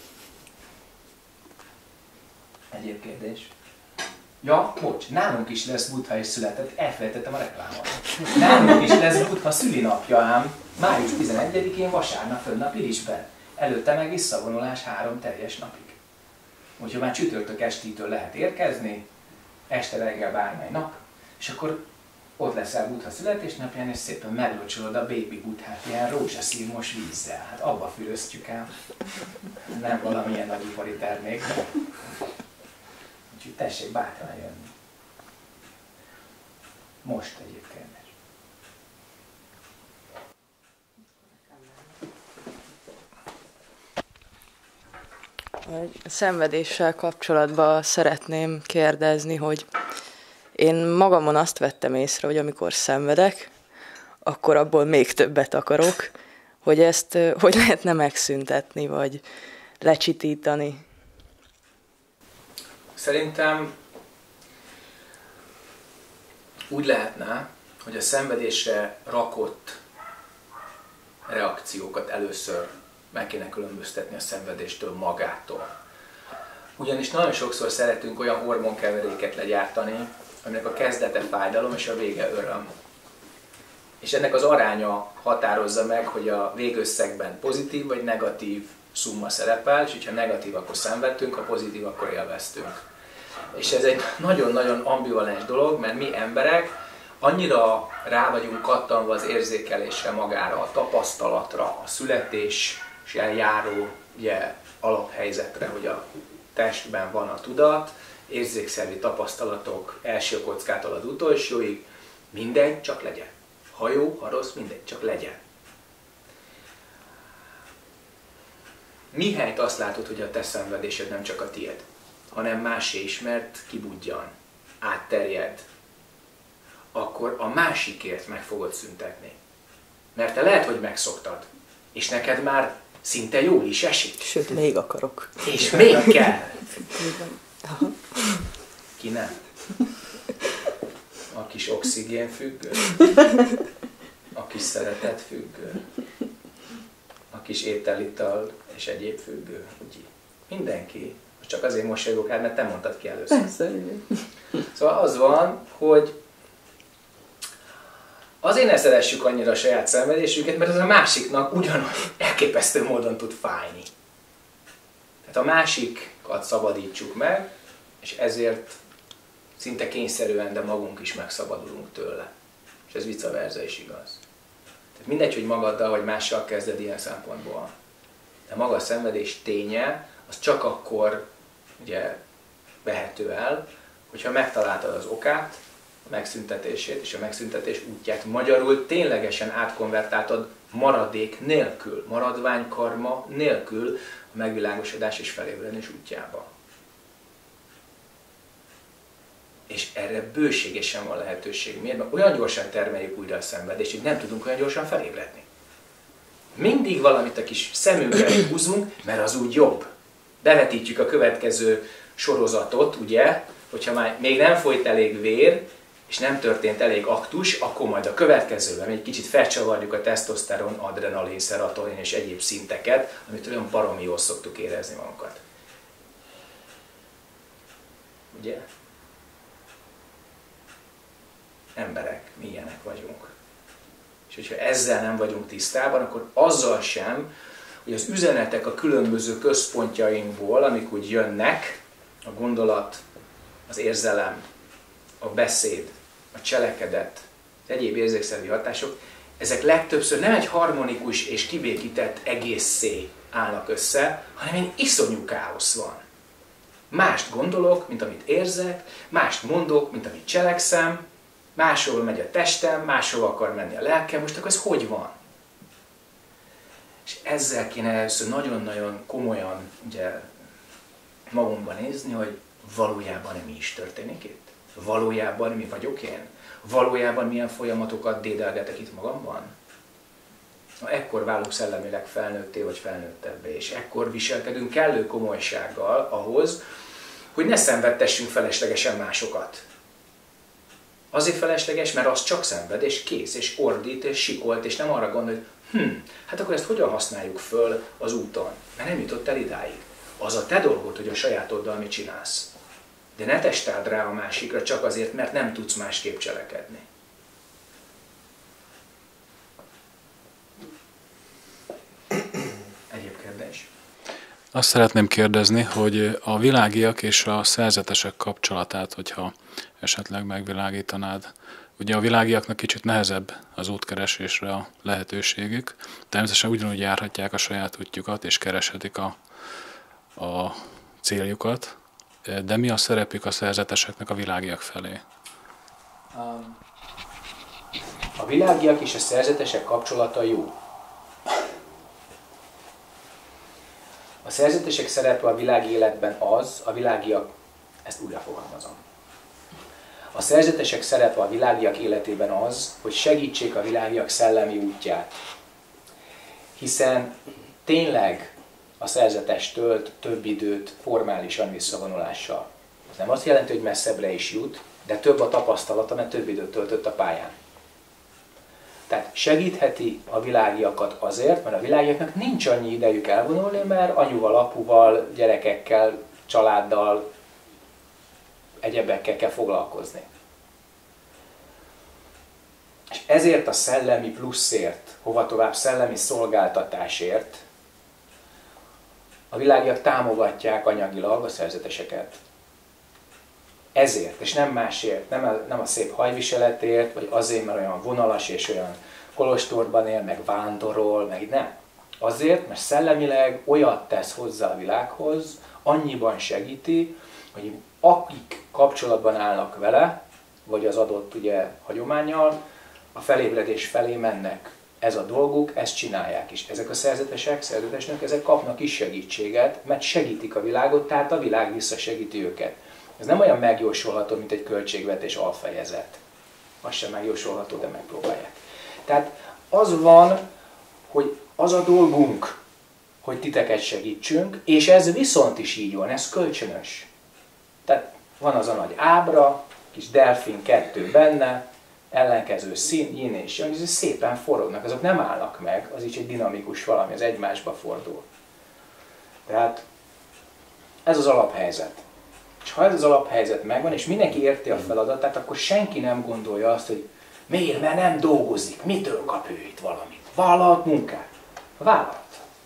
Egyéb kérdés? Ja, bocs, nálunk is lesz Buddha és született, elfelejtettem a reklámot. Nálunk is lesz Buddha szülinapja ám, május tizenegyedikén vasárnap fönnap Irisben. Előtte meg visszavonulás három teljes napig. Úgyhogy már csütörtök estétől lehet érkezni, este reggel bármely nap, és akkor ott leszel Buddha születésnapján, és szépen meglocsolod a baby Buddhát ilyen rózsaszínmos vízzel. Hát abba füröztjük el. Nem valamilyen nagy ipari termék. Úgyhogy tessék bátran jönni. Most egyébként. A szenvedéssel kapcsolatban szeretném kérdezni, hogy én magamon azt vettem észre, hogy amikor szenvedek, akkor abból még többet akarok, hogy ezt hogy lehetne megszüntetni, vagy lecsitítani. Szerintem úgy lehetne, hogy a szenvedésre rakott reakciókat először meg kéne különböztetni a szenvedéstől magától. Ugyanis nagyon sokszor szeretünk olyan hormonkeveréket legyártani, aminek a kezdete fájdalom és a vége öröm. És ennek az aránya határozza meg, hogy a végösszegben pozitív vagy negatív szumma szerepel, és hogyha negatív, akkor szenvedtünk, ha pozitív, akkor élveztünk. És ez egy nagyon-nagyon ambivalens dolog, mert mi emberek annyira rá vagyunk kattanva az érzékelésre magára, a tapasztalatra, a születéssel járó ugye, alaphelyzetre, hogy a testben van a tudat, érzékszervi tapasztalatok első kockától az utolsóig, mindegy, csak legyen. Ha jó, ha rossz, mindegy, csak legyen. Mihelyt azt látod, hogy a te szenvedésed nem csak a tiéd, hanem másé is, mert kibudjan, átterjed, akkor a másikért meg fogod szüntetni. Mert te lehet, hogy megszoktad, és neked már szinte jól is esik. Sőt, még akarok. És még kell. Ki nem? A kis oxigén függő, a kis szeretet függő, a kis étel-ital és egyéb függő. Ugye? Mindenki. Csak azért mosolygok el, mert te mondtad ki először. Persze, igen. Szóval az van, hogy azért ne szeressük annyira a saját szenvedésünket, mert az a másiknak ugyanolyan elképesztő módon tud fájni. Tehát a másikat szabadítsuk meg, És ezért szinte kényszerűen, de magunk is megszabadulunk tőle. És ez vice versa is igaz. Tehát mindegy, hogy magaddal vagy mással kezded ilyen szempontból. De maga a szenvedés ténye, az csak akkor ugye, vehető el, hogyha megtaláltad az okát, a megszüntetését és a megszüntetés útját. Magyarul ténylegesen átkonvertáltad maradék nélkül, maradványkarma nélkül a megvilágosodás és felébredés útjába. És erre bőségesen van lehetőség. Miért? Mert olyan gyorsan termeljük újra a szenvedést, hogy nem tudunk olyan gyorsan felébredni. Mindig valamit a kis szemünkkel húzunk, mert az úgy jobb. Bevetítjük a következő sorozatot, ugye, hogyha már még nem folyt elég vér, és nem történt elég aktus, akkor majd a következőben egy kicsit felcsavarjuk a tesztoszteron, adrenalin, szerotonin és egyéb szinteket, amit olyan baromi jól szoktuk érezni magunkat. Ugye? Emberek, mi ilyenek vagyunk. És hogyha ezzel nem vagyunk tisztában, akkor azzal sem, hogy az üzenetek a különböző központjainkból, amik úgy jönnek, a gondolat, az érzelem, a beszéd, a cselekedet, az egyéb érzékszervi hatások, ezek legtöbbször nem egy harmonikus és kibékített egészé állnak össze, hanem egy iszonyú káosz van. Mást gondolok, mint amit érzek, mást mondok, mint amit cselekszem, máshol megy a testem, máshol akar menni a lelkem, most akkor ez hogy van? És ezzel kéne először nagyon-nagyon komolyan ugye, magunkban nézni, hogy valójában mi is történik itt? Valójában mi vagyok én? Valójában milyen folyamatokat dédelgetek itt magamban? Na, ekkor válunk szellemileg felnőtté vagy felnőttebbé, és ekkor viselkedünk kellő komolysággal ahhoz, hogy ne szenvedtessünk feleslegesen másokat. Azért felesleges, mert az csak szenved, és kész, és ordít, és sikolt, és nem arra gondol, hogy hm, hát akkor ezt hogyan használjuk föl az úton? Mert nem jutott el idáig. Az a te dolgod, hogy a sajátoddal mit csinálsz. De ne testáld rá a másikra csak azért, mert nem tudsz másképp cselekedni. Egyéb kérdés? Azt szeretném kérdezni, hogy a világiak és a szerzetesek kapcsolatát, hogyha esetleg megvilágítanád. Ugye a világiaknak kicsit nehezebb az útkeresésre a lehetőségük. Természetesen ugyanúgy járhatják a saját útjukat, és kereshetik a, a céljukat. De mi a szerepük a szerzeteseknek a világiak felé? A világiak és a szerzetesek kapcsolata jó. A szerzetesek szerepe a világi életben az, a világiak, ezt újra fogalmazom. A szerzetesek szerepe a világiak életében az, hogy segítsék a világiak szellemi útját. Hiszen tényleg a szerzetes tölt több időt formálisan visszavonulással. Ez nem azt jelenti, hogy messzebbre is jut, de több a tapasztalata, mert több időt töltött a pályán. Tehát segítheti a világiakat azért, mert a világiaknak nincs annyi idejük elvonulni, mert anyuval, apuval, gyerekekkel, családdal, egyebekkel kell foglalkozni. És ezért a szellemi pluszért, hova tovább szellemi szolgáltatásért a világiak támogatják anyagilag a szerzeteseket. Ezért, és nem másért, nem a, nem a szép hajviseletért, vagy azért, mert olyan vonalas és olyan kolostorban él, meg vándorol, meg nem. Azért, mert szellemileg olyat tesz hozzá a világhoz, annyiban segíti, hogy akik kapcsolatban állnak vele, vagy az adott ugye, hagyománnyal, a felébredés felé mennek. Ez a dolguk, ezt csinálják is. Ezek a szerzetesek, szerzetesnök, ezek kapnak is segítséget, mert segítik a világot, tehát a világ visszasegíti őket. Ez nem olyan megjósolható, mint egy költségvetés alfejezet. Az sem megjósolható, de megpróbálják. Tehát az van, hogy az a dolgunk, hogy titeket segítsünk, és ez viszont is így van, ez kölcsönös. Tehát van az a nagy ábra, kis delfin kettő benne, ellenkező szín, yin és yang, és szépen forognak, azok nem állnak meg, az is egy dinamikus valami, az egymásba fordul. Tehát ez az alaphelyzet. És ha ez az alaphelyzet megvan, és mindenki érti a feladatát, akkor senki nem gondolja azt, hogy miért, mert nem dolgozik, mitől kap ő itt valamit. Vállalt munkát. Vállalt.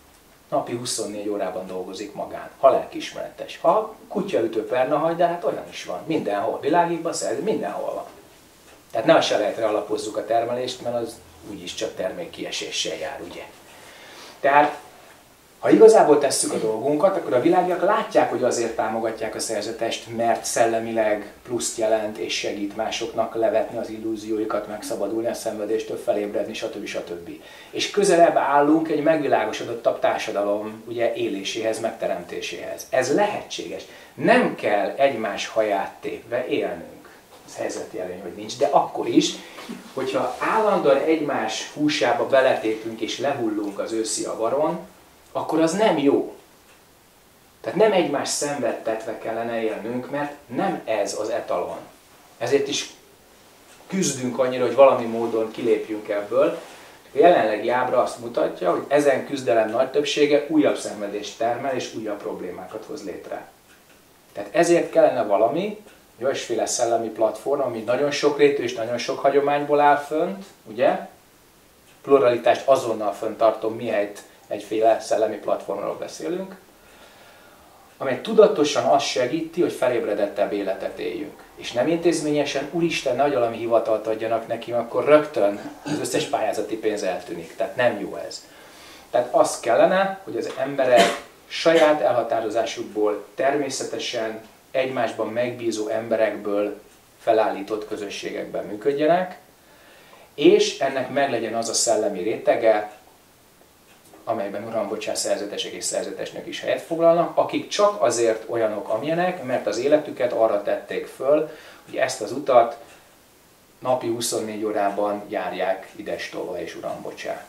napi huszonnégy órában dolgozik magán, ha lelkiismeretes. Ha kutyaütő pernahagy, de hát olyan is van. Mindenhol. Világikban szerző, mindenhol van. Tehát ne a selejtre alapozzuk a termelést, mert az úgyis csak termékkieséssel jár, ugye? Tehát, ha igazából tesszük a dolgunkat, akkor a világiak látják, hogy azért támogatják a szerzetest, mert szellemileg pluszt jelent és segít másoknak levetni az illúzióikat, megszabadulni a szenvedéstől, felébredni, stb. stb. És közelebb állunk egy megvilágosodottabb társadalom ugye, éléséhez, megteremtéséhez. Ez lehetséges. Nem kell egymás haját tépve élnünk. Ez helyzeti előny, hogy nincs, de akkor is, hogyha állandóan egymás húsába beletépünk és lehullunk az őszi avaron, akkor az nem jó. Tehát nem egymás szenvedtetve kellene élnünk, mert nem ez az etalon. Ezért is küzdünk annyira, hogy valami módon kilépjünk ebből. A jelenlegi ábra azt mutatja, hogy ezen küzdelem nagy többsége újabb szenvedést termel és újabb problémákat hoz létre. Tehát ezért kellene valami, olyasféle szellemi platform, ami nagyon sokrétű és nagyon sok hagyományból áll fönt, ugye? Pluralitást azonnal föntartom, mihelyt egyféle szellemi platformról beszélünk, amely tudatosan azt segíti, hogy felébredettebb életet éljünk. És nem intézményesen, úristen, nagy valami hivatalt adjanak neki, akkor rögtön az összes pályázati pénz eltűnik. Tehát nem jó ez. Tehát az kellene, hogy az emberek saját elhatározásukból természetesen egymásban megbízó emberekből felállított közösségekben működjenek, és ennek meglegyen az a szellemi rétege, amelyben urambocsás szerzetesek és szerzetesnők is helyet foglalnak, akik csak azért olyanok, amilyenek, mert az életüket arra tették föl, hogy ezt az utat napi huszonnégy órában járják idestova és urambocsá.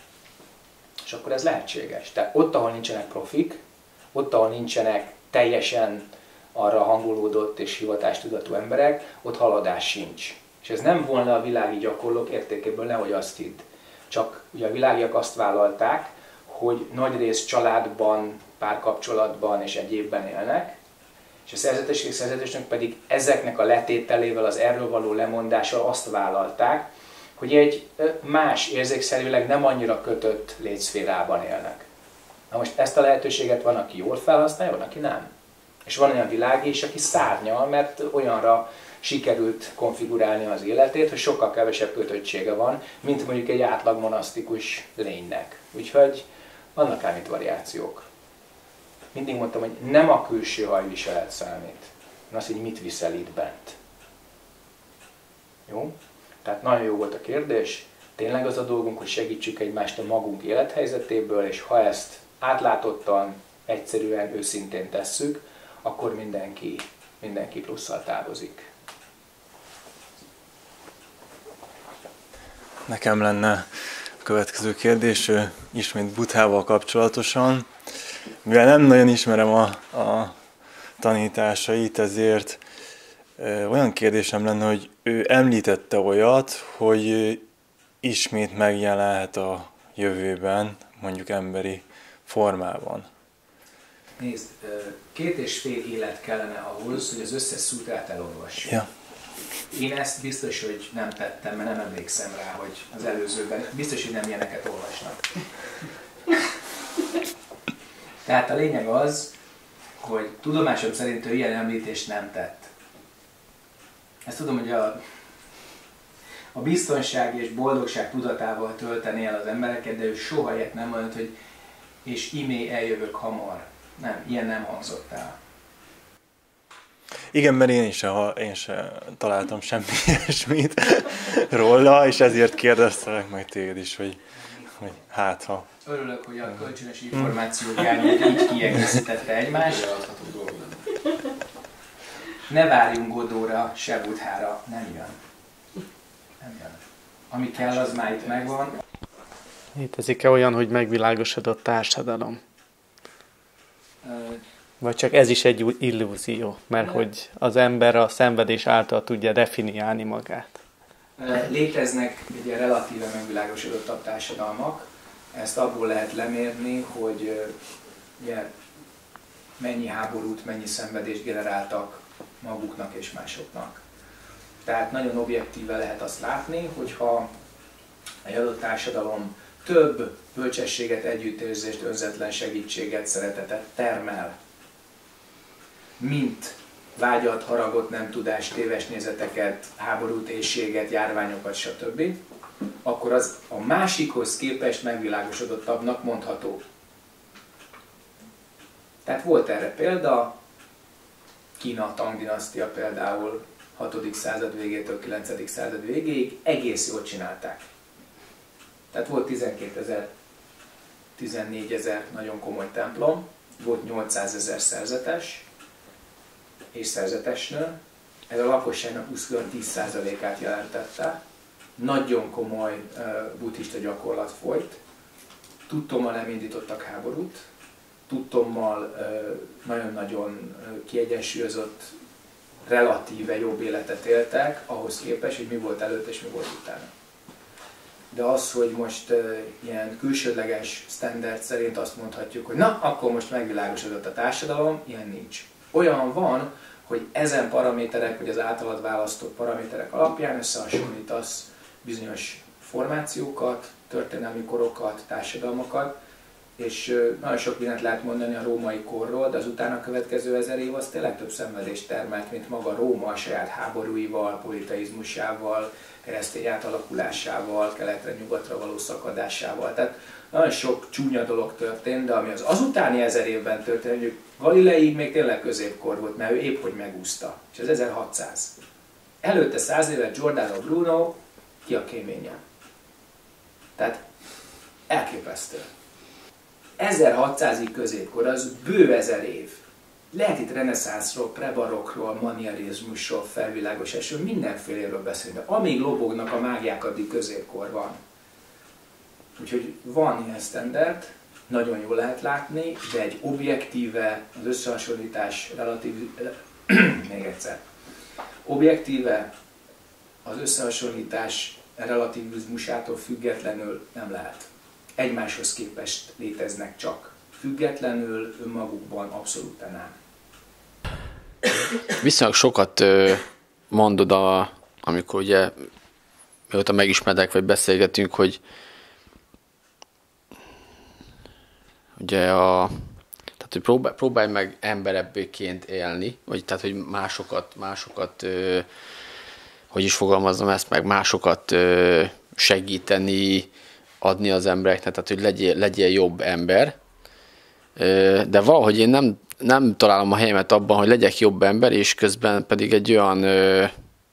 És akkor ez lehetséges. Tehát ott, ahol nincsenek profik, ott, ahol nincsenek teljesen arra hangolódott és hivatástudatú emberek, ott haladás sincs. És ez nem volna a világi gyakorlók értékéből, nehogy azt hidd. Csak ugye a világiak azt vállalták, hogy nagyrészt családban, párkapcsolatban és egyébben élnek, és a szerzetesek és szerzetesnők pedig ezeknek a letételével, az erről való lemondással azt vállalták, hogy egy más érzékszerűleg nem annyira kötött létszférában élnek. Na most ezt a lehetőséget van, aki jól felhasználja, van, aki nem. És van olyan világi is, aki szárnyal, mert olyanra sikerült konfigurálni az életét, hogy sokkal kevesebb kötöttsége van, mint mondjuk egy átlag monasztikus lénynek. Úgyhogy vannak ám itt variációk. Mindig mondtam, hogy nem a külső hajviselet számít, hanem az, hogy mit viszel itt bent. Jó? Tehát nagyon jó volt a kérdés. Tényleg az a dolgunk, hogy segítsük egymást a magunk élethelyzetéből, és ha ezt átlátottan, egyszerűen, őszintén tesszük, akkor mindenki, mindenki plusszal távozik. Nekem lenne a következő kérdés, ismét Buddhával kapcsolatosan. Mivel nem nagyon ismerem a, a tanításait, ezért olyan kérdésem lenne, hogy ő említette olyat, hogy ismét megjelenhet a jövőben, mondjuk emberi formában. Nézd, két és fél élet kellene ahhoz, hogy az összes szutrát elolvassuk. Ja. Én ezt biztos, hogy nem tettem, mert nem emlékszem rá, hogy az előzőben, biztos, hogy nem ilyeneket olvasnak. Tehát a lényeg az, hogy tudomásom szerint ő ilyen említést nem tett. Ezt tudom, hogy a, a biztonság és boldogság tudatával tölteni el az embereket, de ő soha ilyet nem mondott, hogy és imé eljövök hamar. Nem, ilyen nem hangzott el. Igen, mert én sem, én sem találtam semmi ilyesmit róla, és ezért kérdeztelek meg téged is, hogy, hogy hát ha. Örülök, hogy a kölcsönös információjármét így kiegészítette egymást. Ne várjunk Godóra, se Buddhára, nem jön. Nem jön. Ami kell, az már itt megvan. Létezik-e olyan, hogy megvilágosodott társadalom? Vagy csak ez is egy illúzió, mert ne. Hogy az ember a szenvedés által tudja definiálni magát. Léteznek ugye relatíve megvilágosodottabb társadalmak, ezt abból lehet lemérni, hogy ugye, mennyi háborút, mennyi szenvedést generáltak maguknak és másoknak. Tehát nagyon objektíve lehet azt látni, hogyha egy adott társadalom több bölcsességet, együttérzést, önzetlen segítséget, szeretetet termel, mint vágyat, haragot, nem tudást, téves nézeteket, háborút, éhséget, járványokat, stb., akkor az a másikhoz képest megvilágosodottabbnak mondható. Tehát volt erre példa, Kína Tang dinasztia például hatodik század végétől kilencedik század végéig egész jól csinálták. Tehát volt tizenkétezer, tizennégyezer nagyon komoly templom, volt nyolcszázezer szerzetes és szerzetesnő, ez a lakosságnak tíz százalékát jelentette, nagyon komoly uh, buddhista gyakorlat folyt, tudtommal nem indítottak háborút, tudtommal uh, nagyon-nagyon uh, kiegyensúlyozott, relatíve jobb életet éltek, ahhoz képest, hogy mi volt előtt és mi volt utána. De az, hogy most uh, ilyen külsődleges standard szerint azt mondhatjuk, hogy na, akkor most megvilágosodott a társadalom, ilyen nincs. Olyan van, hogy ezen paraméterek, vagy az általad választott paraméterek alapján összehasonlítasz bizonyos formációkat, történelmi korokat, társadalmakat, és nagyon sok mindent lehet mondani a római korról, de az utána következő ezer év az tényleg több szenvedést termelt, mint maga Róma a saját háborúival, politeizmusával, keresztény átalakulásával, keletre-nyugatra való szakadásával. Tehát nagyon sok csúnya dolog történt, de ami az azutáni ezer évben történt, hogy Galileig még tényleg középkor volt, mert ő épp hogy megúszta, és az ezerhatszáz. Előtte száz éve Giordano Bruno, ki a kéménye. Tehát elképesztő. ezerhatszázig középkor, az bő ezer év. Lehet itt reneszánszról, prebarokról, manierizmusról, felvilágosásról, mindenféléről beszélni, de amíg lobognak a mágiák, addig középkor van. Úgyhogy van ilyen standard, nagyon jól lehet látni, de egy objektíve, az összehasonlítás relatív... még egyszer. Objektíve az összehasonlítás relativizmusától függetlenül nem lehet. Egymáshoz képest léteznek csak. Függetlenül önmagukban abszolút nem. Viszonylag sokat mondod, a, amikor ugye mióta megismertek, vagy beszélgetünk, hogy ugye a tehát, hogy próbálj, próbálj meg emberebbként élni, vagy tehát, hogy másokat, másokat hogy is fogalmazom ezt meg, másokat segíteni, adni az embereknek, tehát hogy legyél, legyél jobb ember. De valahogy én nem, nem találom a helyemet abban, hogy legyek jobb ember, és közben pedig egy olyan ö,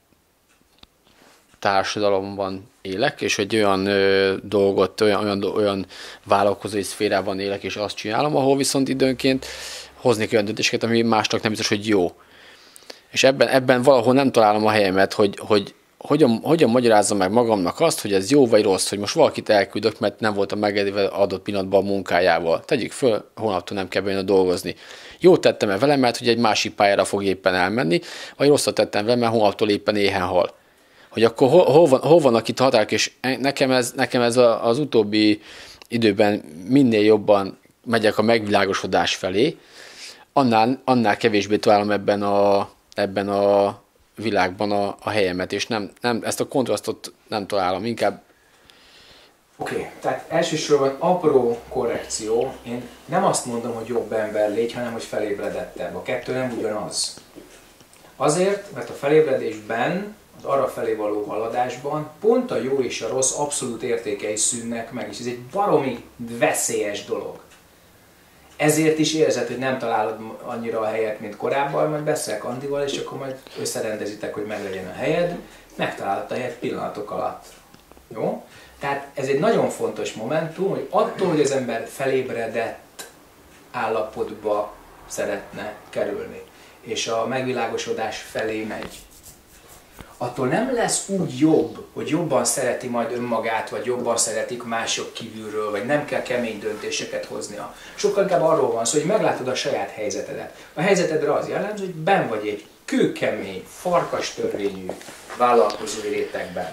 társadalomban élek, és egy olyan ö, dolgot, olyan, olyan, olyan vállalkozói szférában élek, és azt csinálom, ahol viszont időnként hoznék olyan döntéseket, ami másnak nem biztos, hogy jó. És ebben, ebben valahol nem találom a helyemet, hogy, hogy Hogyan, hogyan magyarázzam meg magamnak azt, hogy ez jó vagy rossz, hogy most valakit elküldök, mert nem voltam megedve adott pillanatban a munkájával. Tegyük föl, holnaptól nem kell bejönni dolgozni. Jót tettem-e vele, mert hogy egy másik pályára fog éppen elmenni, vagy rosszat tettem vele, mert holnaptól éppen éhen hal. Hogy akkor hol, hol, van, hol vannak itt határok, és nekem ez, nekem ez az utóbbi időben minél jobban megyek a megvilágosodás felé, annál, annál kevésbé találom ebben a, ebben a világban a, a helyemet, és nem, nem, ezt a kontrasztot nem találom, inkább... Oké, okay, tehát elsősorban apró korrekció. Én nem azt mondom, hogy jobb ember légy, hanem hogy felébredettebb. A kettő nem ugyanaz. Azért, mert a felébredésben, az arra felé való haladásban pont a jó és a rossz abszolút értékei szűnnek meg, és ez egy baromi veszélyes dolog. Ezért is érzed, hogy nem találod annyira a helyet, mint korábban, majd beszélek Andival, és akkor majd összerendezitek, hogy meglegyen a helyed, megtalálod a helyet pillanatok alatt. Jó? Tehát ez egy nagyon fontos momentum, hogy attól, hogy az ember felébredett állapotba szeretne kerülni, és a megvilágosodás felé megy, attól nem lesz úgy jobb, hogy jobban szereti majd önmagát, vagy jobban szeretik mások kívülről, vagy nem kell kemény döntéseket hoznia. Sokkal inkább arról van szó, hogy meglátod a saját helyzetedet. A helyzetedre az jellemző, hogy benn vagy egy kőkemény, farkas törvényű vállalkozói rétegben.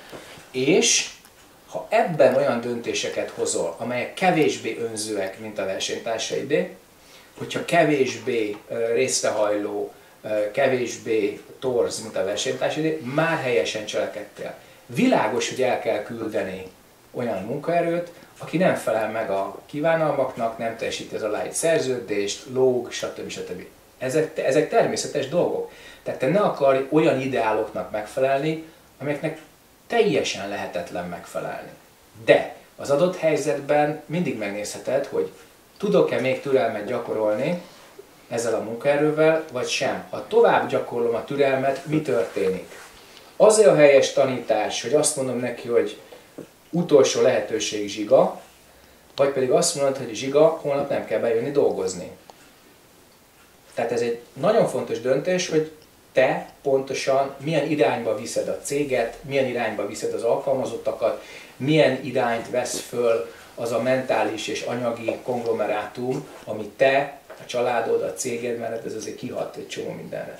És ha ebben olyan döntéseket hozol, amelyek kevésbé önzőek, mint a versenytársaidé, hogyha kevésbé részrehajló, kevésbé torz, mint a versenytársaidé, már helyesen cselekedtél. Világos, hogy el kell küldeni olyan munkaerőt, aki nem felel meg a kívánalmaknak, nem teljesíti az aláírt szerződést, lóg, stb. stb. Ezek, ezek természetes dolgok. Tehát te ne akarj olyan ideáloknak megfelelni, amelyeknek teljesen lehetetlen megfelelni. De az adott helyzetben mindig megnézheted, hogy tudok-e még türelmet gyakorolni ezzel a munkaerővel, vagy sem. Ha tovább gyakorlom a türelmet, mi történik? Az-e a helyes tanítás, hogy azt mondom neki, hogy utolsó lehetőség zsiga, vagy pedig azt mondod, hogy zsiga, holnap nem kell bejönni dolgozni. Tehát ez egy nagyon fontos döntés, hogy te pontosan milyen irányba viszed a céget, milyen irányba viszed az alkalmazottakat, milyen irányt vesz föl az a mentális és anyagi konglomerátum, ami te, a családod, a céged, mert ez azért kihat egy csomó mindenre.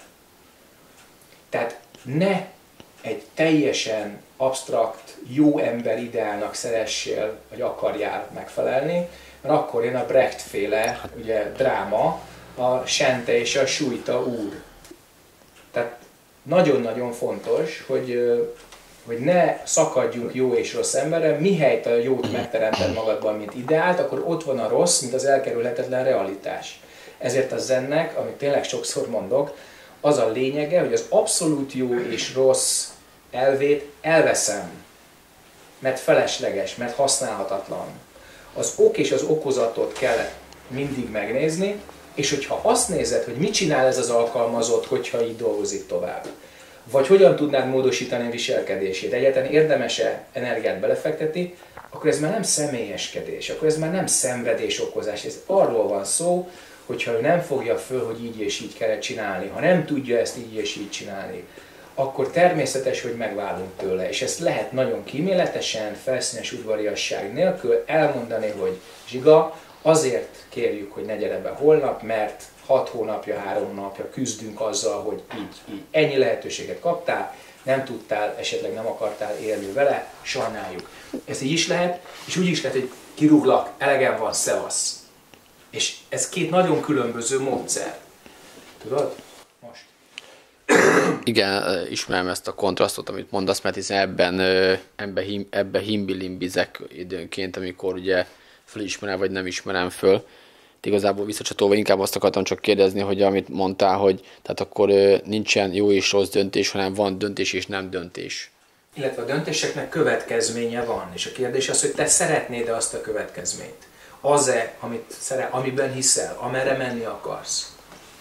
Tehát ne egy teljesen absztrakt, jó ember ideálnak szeressél, vagy akarjál megfelelni, mert akkor jön a Brecht-féle ugye, dráma, a Sente és a Sújta úr. Tehát nagyon-nagyon fontos, hogy, hogy ne szakadjunk jó és rossz emberre, mihelyt a jót megteremted magadban, mint ideált, akkor ott van a rossz, mint az elkerülhetetlen realitás. Ezért a zennek, amit tényleg sokszor mondok, az a lényege, hogy az abszolút jó és rossz elvét elveszem, mert felesleges, mert használhatatlan. Az ok és az okozatot kell mindig megnézni, és hogyha azt nézed, hogy mit csinál ez az alkalmazott, hogyha így dolgozik tovább, vagy hogyan tudnád módosítani a viselkedését, egyáltalán érdemes-e energiát belefektetni, akkor ez már nem személyeskedés, akkor ez már nem szenvedés okozás, ez arról van szó, hogyha ő nem fogja föl, hogy így és így kell csinálni, ha nem tudja ezt így és így csinálni, akkor természetes, hogy megválunk tőle, és ezt lehet nagyon kíméletesen, felszínes udvariasság nélkül elmondani, hogy zsiga, azért kérjük, hogy ne gyere be holnap, mert hat hónapja, három hónapja küzdünk azzal, hogy így, így ennyi lehetőséget kaptál, nem tudtál, esetleg nem akartál élni vele, sajnáljuk. Ez így is lehet, és úgy is lehet, hogy kirúglak, elegem van, szevasz. És ez két nagyon különböző módszer. Tudod? Most. Igen, ismerem ezt a kontrasztot, amit mondasz, mert hiszen ebben, ebben, ebben himbilimbizek időnként, amikor ugye fölismerem, vagy nem ismerem föl. De igazából visszacsatolva inkább azt akartam csak kérdezni, hogy amit mondtál, hogy tehát akkor nincsen jó és rossz döntés, hanem van döntés és nem döntés. Illetve a döntéseknek következménye van, és a kérdés az, hogy te szeretnéd-e azt a következményt. Az-e, amit szeret, amiben hiszel, amerre menni akarsz.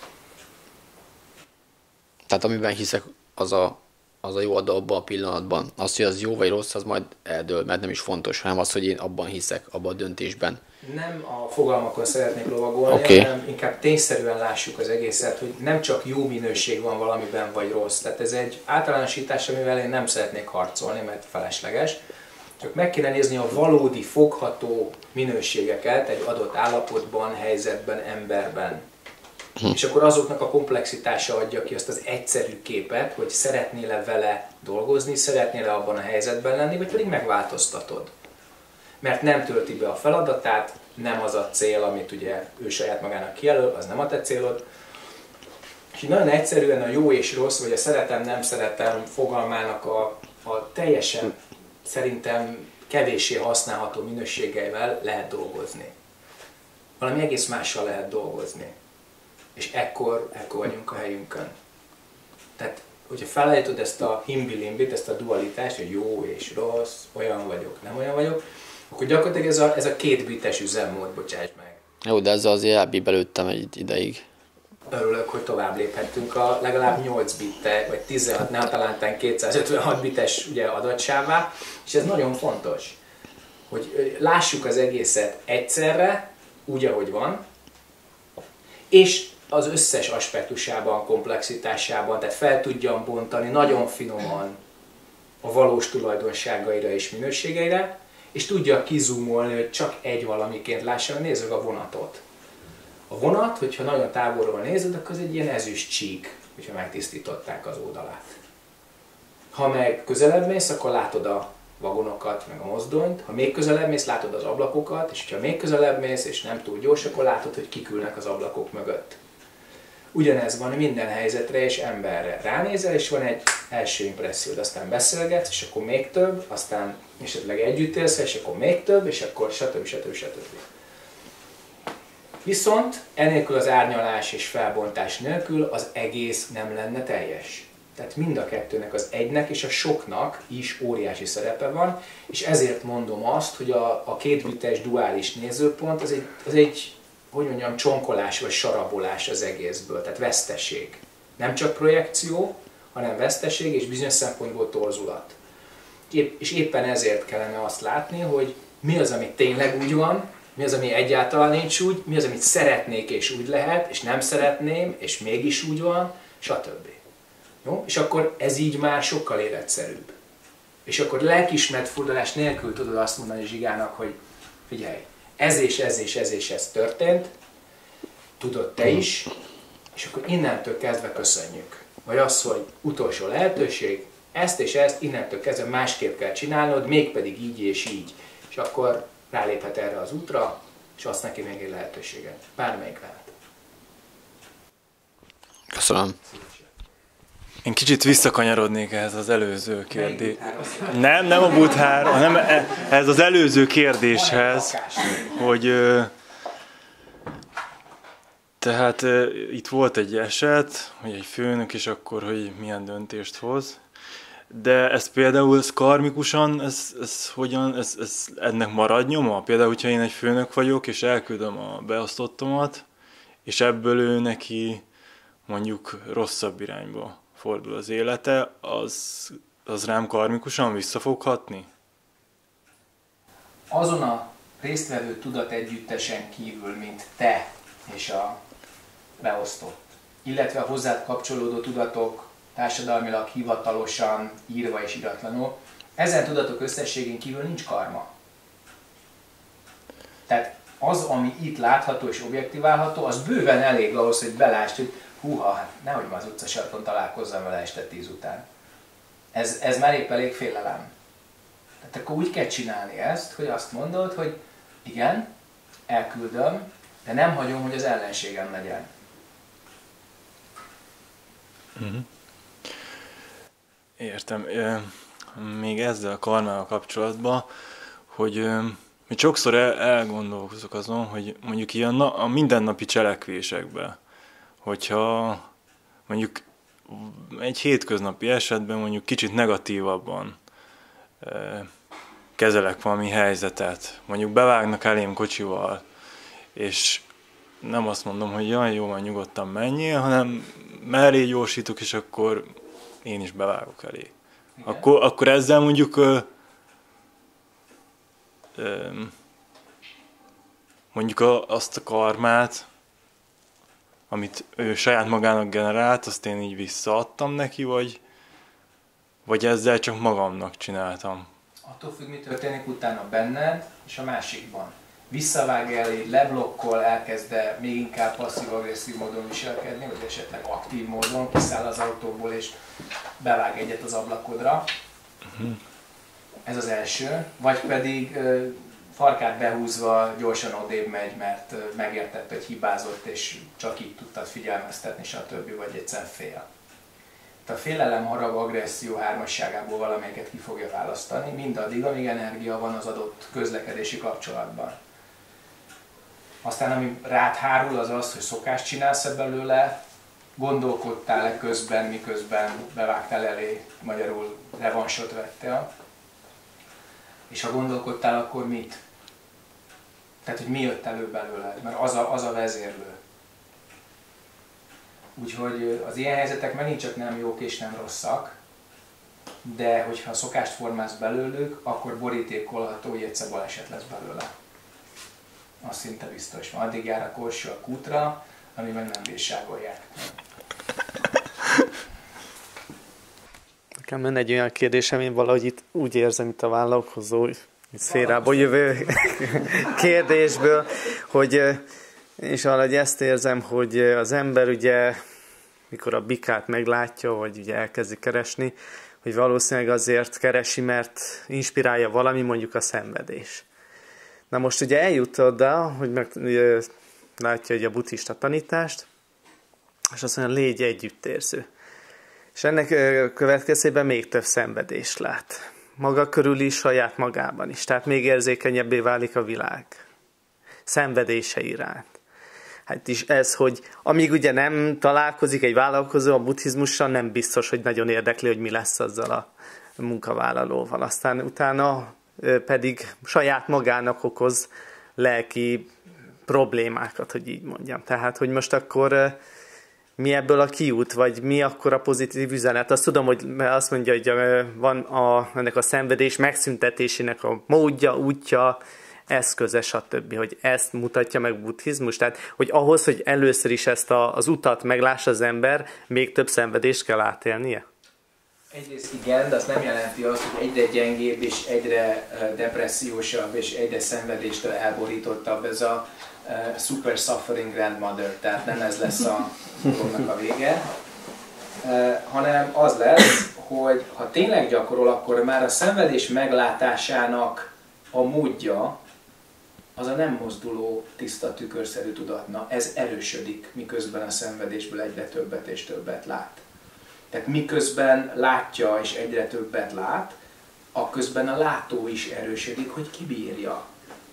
Tehát amiben hiszek, az a, az a jó abban a pillanatban. Az, hogy az jó vagy rossz, az majd eldől, mert nem is fontos, hanem az, hogy én abban hiszek, abban a döntésben. Nem a fogalmakon szeretnék lovagolni, okay. hanem inkább tényszerűen lássuk az egészet, hogy nem csak jó minőség van valamiben, vagy rossz. Tehát ez egy általánosítás, amivel én nem szeretnék harcolni, mert felesleges. Csak meg kéne nézni a valódi, fogható minőségeket egy adott állapotban, helyzetben, emberben. Hm. És akkor azoknak a komplexitása adja ki azt az egyszerű képet, hogy szeretnél-e vele dolgozni, szeretnél-e abban a helyzetben lenni, vagy pedig megváltoztatod. Mert nem tölti be a feladatát, nem az a cél, amit ugye ő saját magának kijelöl, az nem a te célod. És így nagyon egyszerűen a jó és rossz, vagy a szeretem, nem szeretem fogalmának a, a teljesen szerintem kevéssé használható minőségeivel lehet dolgozni. Valami egész mással lehet dolgozni. És ekkor, ekkor vagyunk a helyünkön. Tehát, hogyha felállítod ezt a himbilimbit, ezt a dualitást, hogy jó és rossz, olyan vagyok, nem olyan vagyok, akkor gyakorlatilag ez a, ez a két bites üzemmód, bocsáss meg. Jó, de ezzel azért elbíbelődtem egy ideig. Örülök, hogy tovább léphettünk a legalább nyolc bitte, vagy tizenhat, nem talán kétszázötvenhat bites ugye, adatsává, és ez nagyon fontos, hogy lássuk az egészet egyszerre, úgy, ahogy van, és az összes aspektusában, komplexitásában, tehát fel tudjam bontani nagyon finoman a valós tulajdonságaira és minőségeire, és tudja kizumolni, hogy csak egy valamiként lássam, nézzük a vonatot. A vonat, hogyha nagyon távolról nézed, akkor ez egy ilyen ezüst csík, hogyha megtisztították az oldalát. Ha meg közelebb mész, akkor látod a vagonokat, meg a mozdonyt, ha még közelebb mész, látod az ablakokat, és ha még közelebb mész, és nem túl gyors, akkor látod, hogy kikülnek az ablakok mögött. Ugyanez van minden helyzetre és emberre. Ránézel, és van egy első impressziód, aztán beszélgetsz, és akkor még több, aztán esetleg együtt élsz, és akkor még több, és akkor stb. stb. stb. Viszont enélkül az árnyalás és felbontás nélkül az egész nem lenne teljes. Tehát mind a kettőnek, az egynek és a soknak is óriási szerepe van, és ezért mondom azt, hogy a, a kétbites duális nézőpont az egy, az egy, hogy mondjam, csonkolás vagy sarabolás az egészből, tehát veszteség. Nem csak projekció, hanem veszteség és bizonyos szempontból torzulat. Épp, és éppen ezért kellene azt látni, hogy mi az, ami tényleg úgy van, mi az, ami egyáltalán nincs úgy, mi az, amit szeretnék és úgy lehet, és nem szeretném, és mégis úgy van, stb. Jó? És akkor ez így már sokkal életszerűbb. És akkor lelkiismert furdalás nélkül tudod azt mondani Zsigának, hogy figyelj, ez és ez és ez és ez történt, tudod te is, és akkor innentől kezdve köszönjük. Vagy az, hogy utolsó lehetőség, ezt és ezt innentől kezdve másképp kell csinálnod, mégpedig így és így. És akkor ráléphet erre az útra, és azt neki még egy lehetőséget. Bármelyik lehet. Köszönöm. Én kicsit visszakanyarodnék ehhez az előző kérdés. Nem, nem a Buddhár, hanem ez az előző kérdéshez, hogy tehát itt volt egy eset, hogy egy főnök, és akkor, hogy milyen döntést hoz. De ez például ez karmikusan, ez, ez hogyan, ez, ez ennek marad nyoma? Például, hogyha én egy főnök vagyok, és elküldöm a beosztottomat, és ebből ő neki mondjuk rosszabb irányba fordul az élete, az, az rám karmikusan vissza fog hatni? Azon a résztvevő tudat együttesen kívül, mint te és a beosztott, illetve a hozzád kapcsolódó tudatok, társadalmilag, hivatalosan, írva és iratlanul, ezen tudatok összességén kívül nincs karma. Tehát az, ami itt látható és objektiválható, az bőven elég ahhoz, hogy belásd, hogy húha, hát nehogy már az utcasarkon találkozzam vele este tíz után. Ez, ez már épp elég félelem. Tehát akkor úgy kell csinálni ezt, hogy azt mondod, hogy igen, elküldöm, de nem hagyom, hogy az ellenségem legyen. Mm-hmm. Értem. Még ezzel a karmával kapcsolatban, hogy mi sokszor el, elgondolkozok azon, hogy mondjuk ilyen a mindennapi cselekvésekben, hogyha mondjuk egy hétköznapi esetben mondjuk kicsit negatívabban kezelek valami helyzetet, mondjuk bevágnak elém kocsival, és nem azt mondom, hogy jaj, jó, van, nyugodtan menjél, hanem mellé gyorsítok, és akkor én is bevágok elé. Akkor, akkor ezzel mondjuk ö, ö, mondjuk a, azt a karmát, amit ő saját magának generált, azt én így visszaadtam neki, vagy, vagy ezzel csak magamnak csináltam? Attól függ, mi történik utána benned és a másikban. Visszavág elé, leblokkol, elkezd még inkább passzív-agresszív módon viselkedni, vagy esetleg aktív módon, kiszáll az autóból és bevág egyet az ablakodra. Uh-huh. Ez az első. Vagy pedig ö, farkát behúzva gyorsan odébb megy, mert ö, megértette, hogy hibázott, és csak így tudtad figyelmeztetni, stb. Vagy egyszerűen fél. A félelem, harag, agresszió hármasságából valamelyiket ki fogja választani, mindaddig, amíg energia van az adott közlekedési kapcsolatban. Aztán ami rád hárul, az az, hogy szokást csinálsz belőle, gondolkodtál-e közben, miközben bevágtál elé, magyarul revansot vettél. És ha gondolkodtál, akkor mit? Tehát, hogy mi jött elő belőled, mert az a, az a vezérlő. Úgyhogy az ilyen helyzetek megint csak nem jók és nem rosszak, de hogyha szokást formálsz belőlük, akkor borítékolható, hogy egyszer baleset lesz belőle. Az szinte biztos van. Addig jár a korsó a kútra, ami meg nem bírságolják. Nekem lenne egy olyan kérdésem, én valahogy itt úgy érzem itt a vállalkozó szférából jövő kérdésből, hogy és valahogy ezt érzem, hogy az ember ugye, mikor a bikát meglátja, vagy ugye elkezdi keresni, hogy valószínűleg azért keresi, mert inspirálja valami, mondjuk a szenvedés. Na most ugye eljut oda, hogy meg, ugye, látja ugye a buddhista tanítást, és azt mondja, légy együttérző. És ennek következtében még több szenvedést lát. Maga körül is, saját magában is. Tehát még érzékenyebbé válik a világ szenvedése iránt. Hát is ez, hogy amíg ugye nem találkozik egy vállalkozó a buddhizmussal, nem biztos, hogy nagyon érdekli, hogy mi lesz azzal a munkavállalóval. Aztán utána pedig saját magának okoz lelki problémákat, hogy így mondjam. Tehát, hogy most akkor mi ebből a kiút, vagy mi akkor a pozitív üzenet? Azt tudom, hogy azt mondja, hogy van a, ennek a szenvedés megszüntetésének a módja, útja, eszköze, stb. Hogy ezt mutatja meg buddhizmus. Tehát, hogy ahhoz, hogy először is ezt a, az utat meglássa az ember, még több szenvedést kell átélnie? Egyrészt igen, de azt nem jelenti azt, hogy egyre gyengébb és egyre depressziósabb és egyre szenvedéstől elborítottabb ez a uh, super suffering grandmother, tehát nem ez lesz a dolognak a vége, uh, hanem az lesz, hogy ha tényleg gyakorol, akkor már a szenvedés meglátásának a módja az a nem mozduló, tiszta, tükörszerű tudatna. Ez erősödik, miközben a szenvedésből egyre többet és többet lát. Tehát miközben látja és egyre többet lát, akközben a látó is erősödik, hogy kibírja.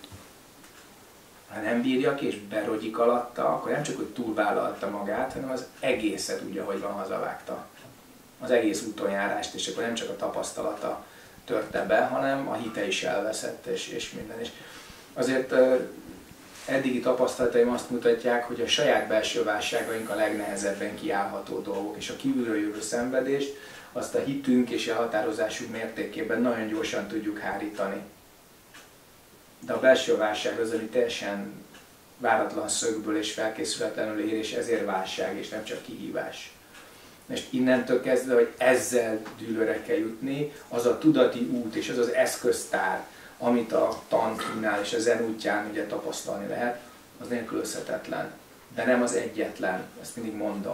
Ha nem bírja ki és berogyik alatta, akkor nem csak, hogy túlvállalta magát, hanem az egészet úgy, ahogy van, hazavágta. Az egész útonjárást, és akkor nem csak a tapasztalata törte be, hanem a hite is elveszett, és, és minden. És azért eddigi tapasztalataim azt mutatják, hogy a saját belső válságaink a legnehezebben kiállható dolgok, és a kívülről jövő szenvedést azt a hitünk és a határozásunk mértékében nagyon gyorsan tudjuk hárítani. De a belső válság az, ami teljesen váratlan szögből és felkészületlenül ér, és ezért válság, és nem csak kihívás. És innentől kezdve, hogy ezzel dűlőre kell jutni, az a tudati út és az az eszköztár, amit a tantúnál és a zen útján ugye tapasztalni lehet, az nélkülözhetetlen. De nem az egyetlen, ezt mindig mondom.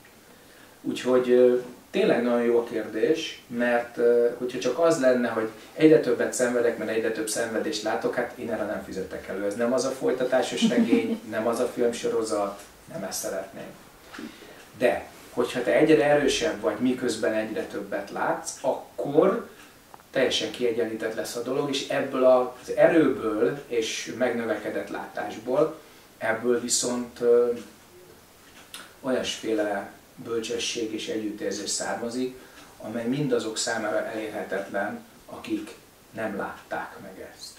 Úgyhogy tényleg nagyon jó a kérdés, mert hogyha csak az lenne, hogy egyre többet szenvedek, mert egyre több szenvedést látok, hát én erre nem fizetek elő. Ez nem az a folytatásos regény, nem az a filmsorozat, nem ezt szeretném. De, hogyha te egyre erősebb vagy, miközben egyre többet látsz, akkor teljesen kiegyenlített lesz a dolog, és ebből az erőből és megnövekedett látásból, ebből viszont ö, olyasféle bölcsesség és együttérzés származik, amely mindazok számára elérhetetlen, akik nem látták meg ezt.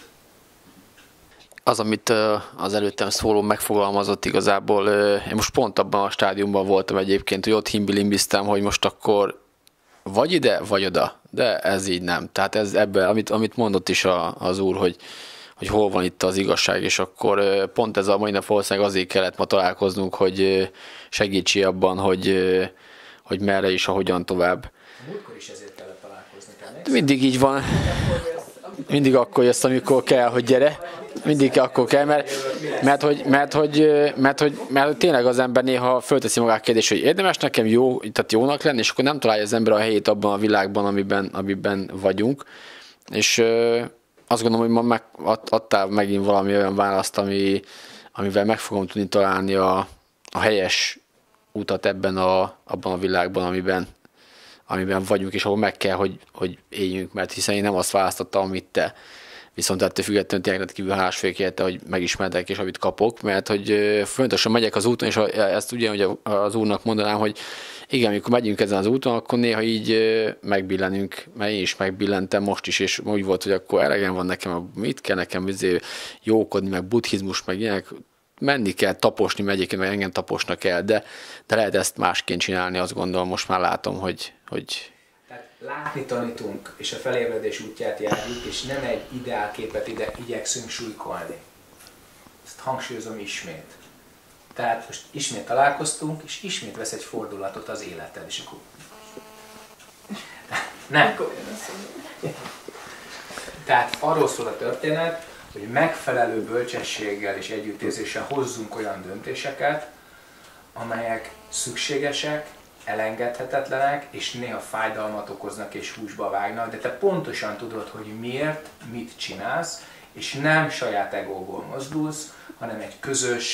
Az, amit az előttem szóló megfogalmazott igazából, én most pont abban a stádiumban voltam egyébként, hogy ott himbilimbiztem, hogy most akkor vagy ide, vagy oda, de ez így nem. Tehát ez ebben, amit, amit mondott is a, az úr, hogy, hogy hol van itt az igazság, és akkor pont ez a mai nap valószínűleg azért kellett ma találkoznunk, hogy segítsi abban, hogy, hogy merre is, ahogyan tovább. Múltkor is ezért kellett találkozni. Mindig így van. Mindig akkor jössz, amikor kell, hogy gyere. Mindig akkor kell, mert, mert, hogy, mert, hogy, mert, hogy, mert, hogy tényleg az ember néha fölteszi magát kérdés, hogy érdemes nekem jó, tehát jónak lenni, és akkor nem találja az ember a helyét abban a világban, amiben, amiben vagyunk. És ö, azt gondolom, hogy ma meg, adtál megint valami olyan választ, ami, amivel meg fogom tudni találni a, a helyes utat ebben a, abban a világban, amiben, amiben vagyunk, és ahol meg kell, hogy, hogy éljünk, mert hiszen én nem azt választottam, amit te. Viszont ettől függetlenül tényleg rendkívül hálás vagyok érte, hogy megismertek és amit kapok, mert hogy folyamatosan megyek az úton, és ezt ugyanúgy az úrnak mondanám, hogy igen, amikor megyünk ezen az úton, akkor néha így megbillenünk, mert én is megbillentem most is, és úgy volt, hogy akkor elegem van nekem, mit kell nekem jókodni, meg buddhizmus, meg ilyenek, menni kell, taposni, megyek, meg engem taposnak kell, de, de lehet ezt másként csinálni, azt gondolom, most már látom, hogy, hogy Tehát látni tanítunk, és a felébredés útját járjuk, és nem egy ideálképet ide igyekszünk súlykolni. Ezt hangsúlyozom ismét. Tehát most ismét találkoztunk, és ismét vesz egy fordulatot az életed, és akkor... Nem. Tehát arról szól a történet, hogy megfelelő bölcsességgel és együttérzéssel hozzunk olyan döntéseket, amelyek szükségesek, elengedhetetlenek, és néha fájdalmat okoznak és húsba vágnak, de te pontosan tudod, hogy miért, mit csinálsz, és nem saját egóból mozdulsz, hanem egy közös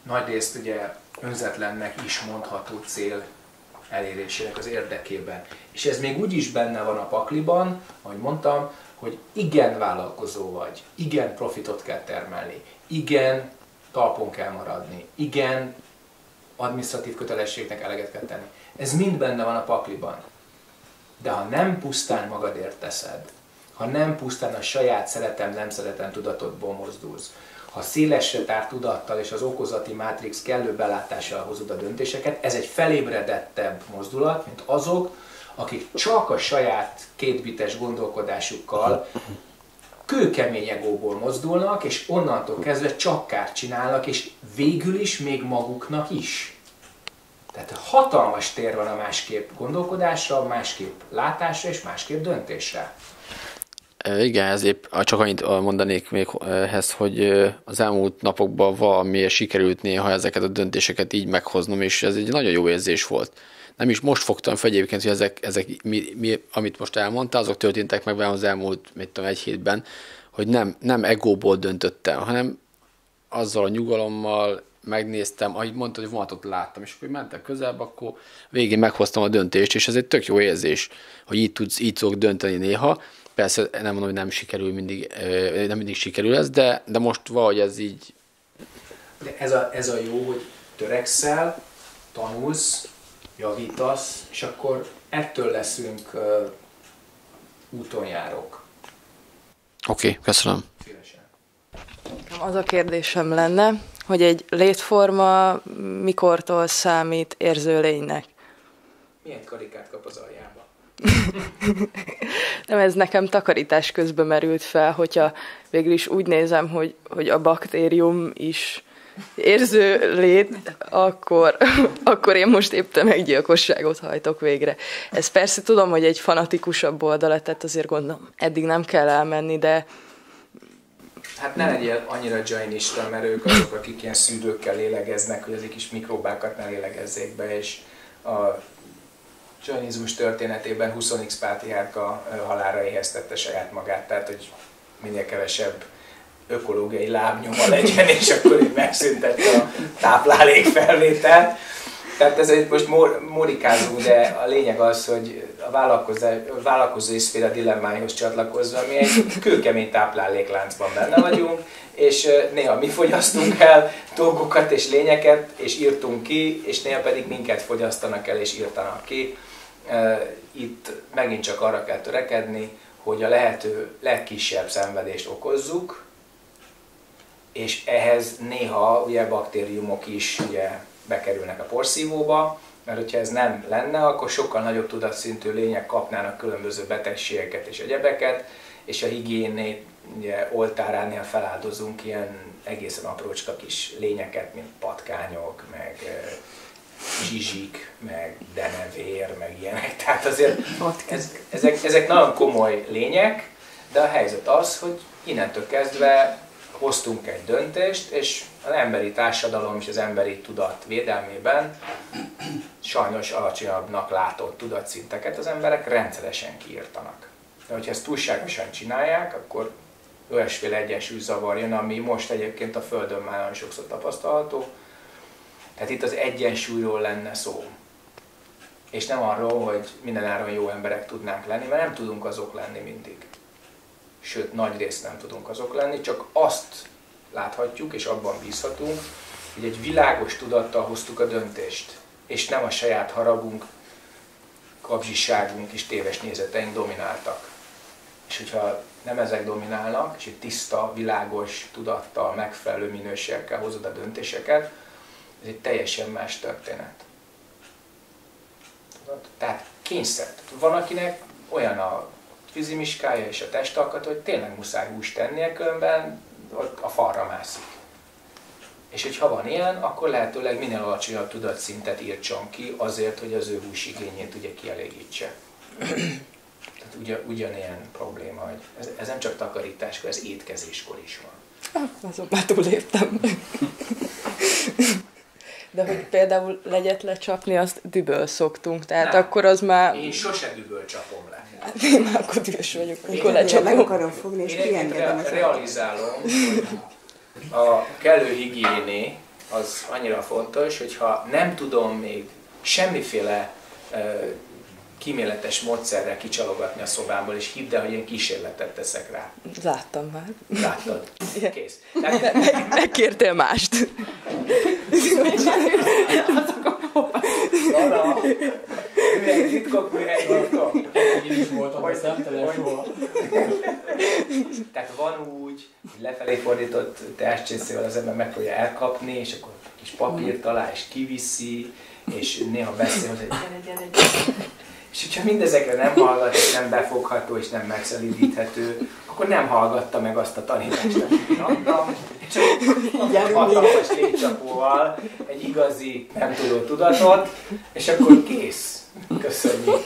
nagyrészt ugye önzetlennek is mondható cél elérésének az érdekében. És ez még úgy is benne van a pakliban, ahogy mondtam, hogy igen vállalkozó vagy, igen profitot kell termelni, igen talpon kell maradni, igen adminisztratív kötelességnek eleget kell tenni. Ez mind benne van a pakliban. De ha nem pusztán magadért teszed, ha nem pusztán a saját szeretem, nem szeretem tudatodból mozdulsz, ha szélesre tárt tudattal és az okozati mátrix kellő belátással hozod a döntéseket, ez egy felébredettebb mozdulat, mint azok, akik csak a saját kétbites gondolkodásukkal kőkemény egóból mozdulnak, és onnantól kezdve csak kárt csinálnak, és végül is még maguknak is. Tehát hatalmas tér van a másképp gondolkodásra, másképp látásra és másképp döntésre. Igen, ezért csak annyit mondanék még ehhez, hogy az elmúlt napokban valamiért sikerült néha ezeket a döntéseket így meghoznom, és ez egy nagyon jó érzés volt. Nem is most fogtam fel egyébként, hogy ezek, ezek mi, mi, amit most elmondtál, azok történtek meg velem az elmúlt, mit tudom, egy hétben, hogy nem, nem egóból döntöttem, hanem azzal a nyugalommal megnéztem, ahogy mondtad, hogy vonatot láttam, és akkor mentem közelebb, akkor végén meghoztam a döntést, és ez egy tök jó érzés, hogy így tudsz, így tudok dönteni néha. Persze nem mondom, hogy nem sikerül mindig, nem mindig sikerül ez, de, de most valahogy ez így... De ez a, ez a jó, hogy törekszel, tanulsz, javítasz, és akkor ettől leszünk uh, útonjárók. Oké, okay, köszönöm. Szívesen. Az a kérdésem lenne, hogy egy létforma mikortól számít érző lénynek? Milyen karikát kap az aljába? Nem, ez nekem takarítás közben merült fel, hogyha végül is úgy nézem, hogy, hogy a baktérium is érző lét, akkor, akkor én most épp tömeggyilkosságot hajtok végre. Ez persze tudom, hogy egy fanatikusabb oldala, tehát azért gondolom, eddig nem kell elmenni, de... Hát ne legyél annyira jainista, mert ők azok, akik ilyen szűrőkkel lélegeznek, hogy ezek kis mikrobákat ne lélegezzék be, és a jainizmus történetében húsz x pátriárka halálra éheztette saját magát, tehát hogy minél kevesebb ökológiai lábnyoma legyen, és akkor így megszüntette a táplálékfelvételt. Tehát ez egy most morikázó, de a lényeg az, hogy a vállalkozói szféra dilemmáihoz csatlakozva mi egy kőkemény táplálékláncban benne vagyunk, és néha mi fogyasztunk el dolgokat és lényeket, és írtunk ki, és néha pedig minket fogyasztanak el és írtanak ki. Itt megint csak arra kell törekedni, hogy a lehető legkisebb szenvedést okozzuk, és ehhez néha ugye baktériumok is ugye bekerülnek a porszívóba, mert hogyha ez nem lenne, akkor sokkal nagyobb tudatszintű lények kapnának különböző betegségeket és egyebeket, és a higiénét ugye, oltáránál feláldozunk ilyen egészen aprócska kis lényeket, mint patkányok, meg zsizsik, meg denevér, meg ilyenek. Tehát azért ez, ezek, ezek nagyon komoly lények, de a helyzet az, hogy innentől kezdve hoztunk egy döntést, és az emberi társadalom és az emberi tudat védelmében sajnos alacsonyabbnak látott tudatszinteket az emberek rendszeresen kiírtanak. De hogyha ezt túlságosan csinálják, akkor olyasféle egyensúlyzavar jön, ami most egyébként a Földön már nagyon sokszor tapasztalható. Tehát itt az egyensúlyról lenne szó. És nem arról, hogy mindenáron jó emberek tudnánk lenni, mert nem tudunk azok lenni mindig. Sőt, nagy részt nem tudunk azok lenni, csak azt láthatjuk, és abban bízhatunk, hogy egy világos tudattal hoztuk a döntést, és nem a saját haragunk, kapzsiságunk és téves nézeteink domináltak. És hogyha nem ezek dominálnak, és egy tiszta, világos tudattal, megfelelő minőségekkel hozod a döntéseket, ez egy teljesen más történet. Tehát kényszer. Van, akinek olyan a fizimiskája és a testalkat, hogy tényleg muszáj húst tennie, különben a falra mászik. És hogyha van ilyen, akkor lehetőleg minél alacsonyabb tudatszintet írtson ki azért, hogy az ő húsigényét ugye kielégítse. Tehát ugyan, ugyanilyen probléma, hogy ez, ez nem csak takarításkor, ez étkezéskor is van. Azon már túléptem. De hogy például legyet lecsapni, azt düböl szoktunk, tehát nem. Akkor az már... Én sose düböl csapom le. Hát én már akkor dühös vagyok, amikor lecsapom. Meg akarom fogni, és én kiengedem re- realizálom, hogy a kellő higiéné az annyira fontos, hogyha nem tudom még semmiféle uh, kíméletes módszerrel kicsalogatni a szobámból, és hidd el, hogy én kísérletet teszek rá. Láttam már. Láttad? Kész. Me- me- megkértél mást. Lala, műhely titkok, műhely titkok. Én is voltam a szemtelen soha. Tehát van úgy, hogy lefelé fordított teáscsészével az ember megpróbálja elkapni, és akkor kis papírt talál, és kiviszi, és néha beszél, hogy gyere, gyere, gyere. És hogyha mindezekre nem hallgat, és nem befogható, és nem megszelídíthető, akkor nem hallgatta meg azt a tanítást, amit adtam, és akkor hatalmas légycsapóval egy igazi nem tudó tudatot, és akkor kész. Köszönjük.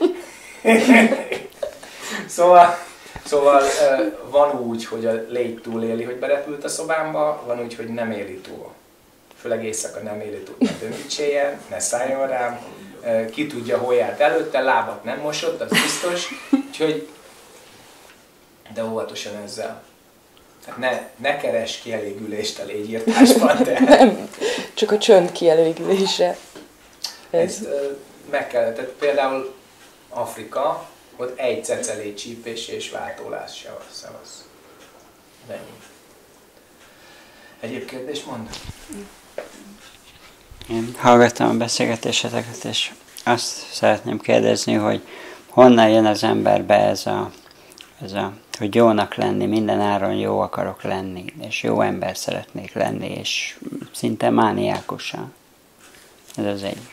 Szóval, szóval van úgy, hogy a légy túléli, hogy berepült a szobámba, van úgy, hogy nem éli túl. Főleg éjszaka nem éli túl, ne döngítséjen, ne szálljon rám, ki tudja, hol járt előtte, lábat nem mosott, az biztos, úgyhogy de óvatosan ezzel. Tehát ne, ne keres kielégülést a légyírtásban, te. Nem, csak a csönd kielégülése. Ez. Ezt meg kell, tehát például Afrika, ott egy cece légycsípés és váltólás se az. De ennyi. Egyéb kérdést mond? Én hallgattam a beszélgetéseteket, és azt szeretném kérdezni, hogy honnan jön az emberbe ez a, ez a, hogy jónak lenni, minden áron jó akarok lenni, és jó ember szeretnék lenni, és szinte mániákusan. Ez az egy.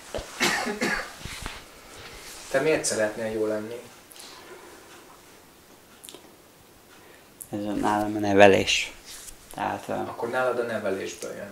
Te miért szeretnél jó lenni? Ez a, nálam a nevelés. Tehát a... Akkor nálad a nevelésből jön.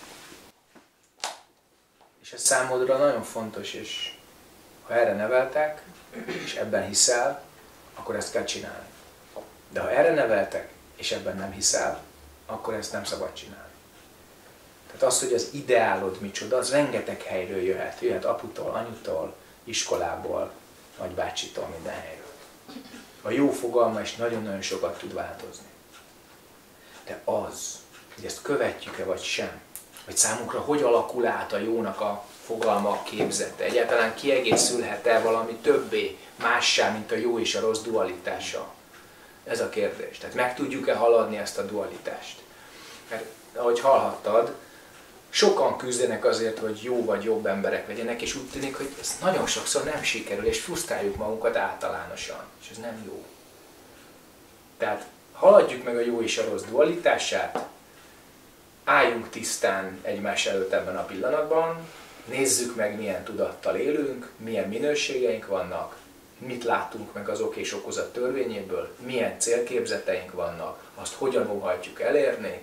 És ez számodra nagyon fontos, és ha erre neveltek, és ebben hiszel, akkor ezt kell csinálni. De ha erre neveltek, és ebben nem hiszel, akkor ezt nem szabad csinálni. Tehát az, hogy az ideálod micsoda, az rengeteg helyről jöhet. Jöhet aputól, anyutól, iskolából, nagybácsitól, minden helyről. A jó fogalma is nagyon-nagyon sokat tud változni. De az, hogy ezt követjük-e vagy sem, vagy számunkra hogy alakul át a jónak a fogalma, a képzete, egyáltalán kiegészülhet-e valami többé, mássá, mint a jó és a rossz dualitása? Ez a kérdés. Tehát meg tudjuk-e haladni ezt a dualitást? Mert ahogy hallhattad, sokan küzdenek azért, hogy jó vagy jobb emberek legyenek, és úgy tűnik, hogy ez nagyon sokszor nem sikerül, és frusztráljuk magunkat általánosan, és ez nem jó. Tehát haladjuk meg a jó és a rossz dualitását, álljunk tisztán egymás előtt ebben a pillanatban, nézzük meg, milyen tudattal élünk, milyen minőségeink vannak, mit láttunk meg az ok és okozat törvényéből, milyen célképzeteink vannak, azt hogyan óhajtjuk elérni,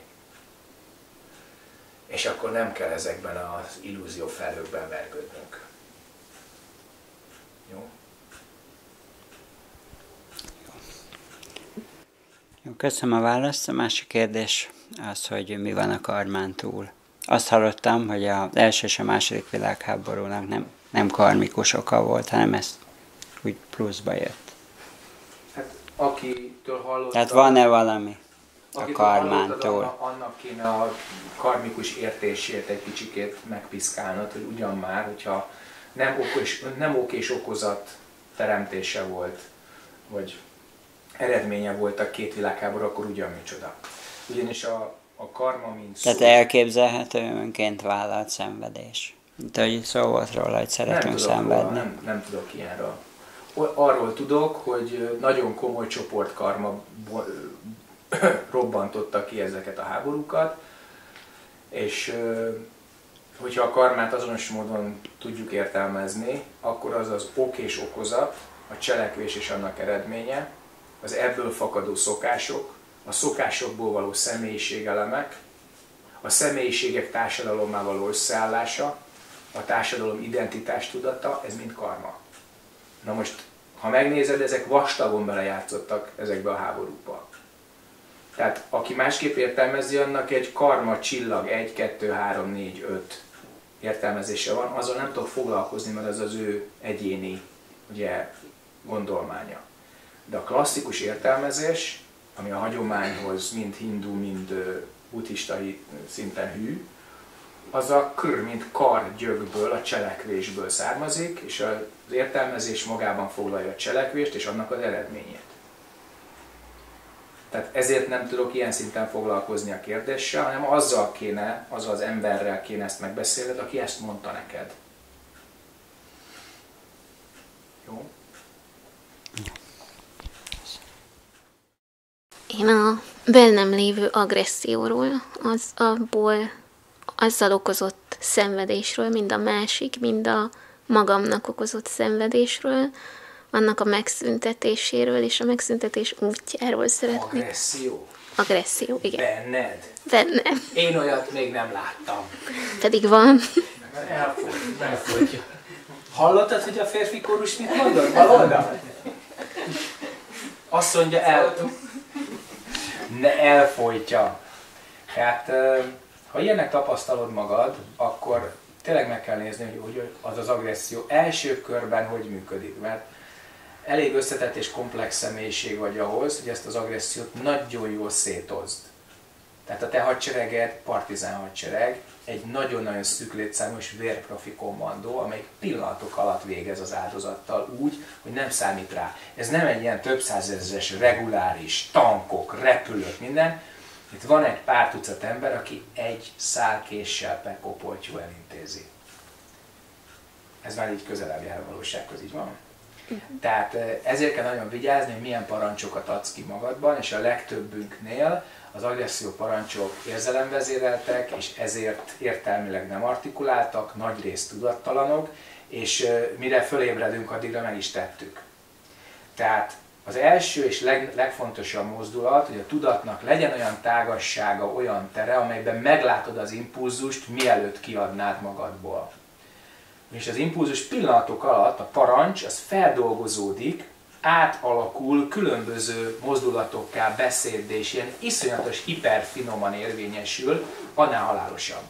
és akkor nem kell ezekben az illúzió felhőkben vergődnünk. Jó? Jó, köszönöm a választ. A másik kérdés az, hogy mi van a karmán túl. Azt hallottam, hogy az első és a második világháborúnak nem, nem karmikus oka volt, hanem ez úgy pluszba jött. Hát akitől hallottam... Tehát van-e valami a akitől karmántól? Annak, annak kéne a karmikus értését egy kicsikét megpiszkálnod, hogy ugyan már, hogyha nem ok és, nem ok és okozat teremtése volt, vagy eredménye volt a két világháború, akkor ugyan micsoda. Ugyanis a, a karma, mint szó... Tehát elképzelhető önként vállalt szenvedés. Mint ahogy szó volt róla, hogy szeretünk nem szenvedni. Róla, nem, nem tudok ilyenről. Arról tudok, hogy nagyon komoly csoportkarma robbantotta ki ezeket a háborúkat, és hogyha a karmát azonos módon tudjuk értelmezni, akkor az az ok és okozat, a cselekvés és annak eredménye, az ebből fakadó szokások, a szokásokból való személyiségelemek, a személyiségek társadalommá való összeállása, a társadalom identitás tudata, ez mind karma. Na most, ha megnézed, ezek vastagon belejátszottak ezekbe a háborúkba. Tehát aki másképp értelmezi, annak egy karma csillag egy, kettő, három, négy, öt értelmezése van, azzal nem tudok foglalkozni, mert ez az ő egyéni ugye, gondolmánya. De a klasszikus értelmezés, ami a hagyományhoz mind hindu, mind buddhista szinten hű, az a kr, mint kar gyökből, a cselekvésből származik, és az értelmezés magában foglalja a cselekvést és annak az eredményét. Tehát ezért nem tudok ilyen szinten foglalkozni a kérdéssel, hanem azzal kéne, azzal az emberrel kéne ezt megbeszélned, aki ezt mondta neked. Jó? Én a bennem lévő agresszióról, az abból azzal okozott szenvedésről, mind a másik, mind a magamnak okozott szenvedésről, annak a megszüntetéséről és a megszüntetés útjáról szeretnék. Agresszió? Agresszió, igen. Benned? Bennem. Én olyat még nem láttam. Pedig van. Elfogy, elfogy. Hallottad, hogy a férfi kórus mit mondott? Hallod? Azt mondja, el... ne elfolytja. Hát, ha ilyenek tapasztalod magad, akkor tényleg meg kell nézni, hogy az az agresszió első körben hogy működik. Mert elég összetett és komplex személyiség vagy ahhoz, hogy ezt az agressziót nagyon jól szétozd. Tehát a te hadsereged partizán hadsereg, egy nagyon-nagyon szűk létszámú és vérprofi kommandó, amely pillanatok alatt végez az áldozattal úgy, hogy nem számít rá. Ez nem egy ilyen több százezeres reguláris tankok, repülők, minden. Itt van egy pár tucat ember, aki egy szál késsel pekopoltyú elintézi. Ez már így közelebb jár a valósághoz, így van? Tehát ezért kell nagyon vigyázni, hogy milyen parancsokat adsz ki magadban, és a legtöbbünknél az agresszió parancsok érzelemvezéreltek, és ezért értelmileg nem artikuláltak, nagyrészt tudattalanok, és mire fölébredünk, addigra meg is tettük. Tehát az első és leg, legfontosabb mozdulat, hogy a tudatnak legyen olyan tágassága, olyan tere, amelyben meglátod az impulzust, mielőtt kiadnád magadból. És az impulzus pillanatok alatt a parancs az feldolgozódik, átalakul különböző mozdulatokká, beszéddé, és ilyen iszonyatos hiperfinoman érvényesül, annál halálosabb.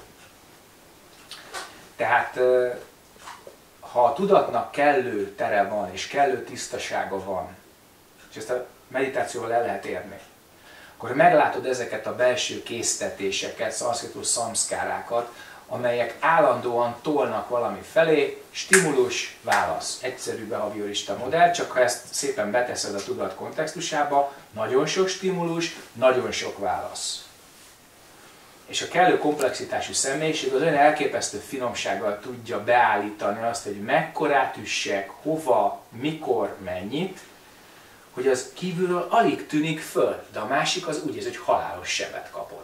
Tehát ha a tudatnak kellő tere van, és kellő tisztasága van, és ezt a meditációval el lehet érni, akkor meglátod ezeket a belső késztetéseket, szanszkritus szamszkárákat, amelyek állandóan tolnak valami felé, stimulus, válasz. Egyszerű behaviorista modell, csak ha ezt szépen beteszed a tudat kontextusába, nagyon sok stimulus, nagyon sok válasz. És a kellő komplexitású személyiség az olyan elképesztő finomsággal tudja beállítani azt, hogy mekkorát üssek, hova, mikor, mennyit, hogy az kívülről alig tűnik föl, de a másik az úgy érzi, hogy halálos sebet kapott.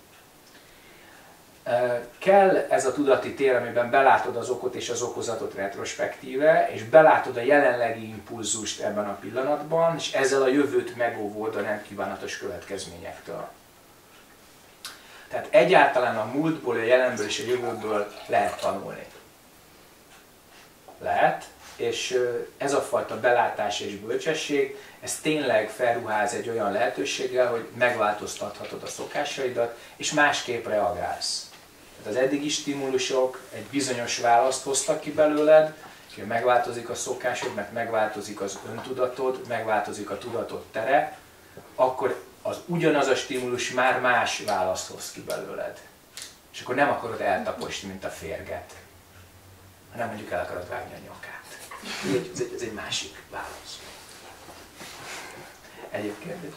Kell ez a tudati tér, amiben belátod az okot és az okozatot retrospektíve, és belátod a jelenlegi impulzust ebben a pillanatban, és ezzel a jövőt megóvod a nem kívánatos következményektől. Tehát egyáltalán a múltból, a jelenből és a jövőből lehet tanulni. Lehet, és ez a fajta belátás és bölcsesség, ez tényleg felruház egy olyan lehetőséggel, hogy megváltoztathatod a szokásaidat, és másképp reagálsz. Tehát az eddigi stimulusok egy bizonyos választ hoztak ki belőled, és megváltozik a szokásod, mert megváltozik az öntudatod, megváltozik a tudatod tere, akkor az ugyanaz a stimulus már más választ hoz ki belőled. És akkor nem akarod eltaposni, mint a férget, hanem mondjuk el akarod vágni a nyakát. Ez egy, ez egy másik válasz. Egyéb kérdés?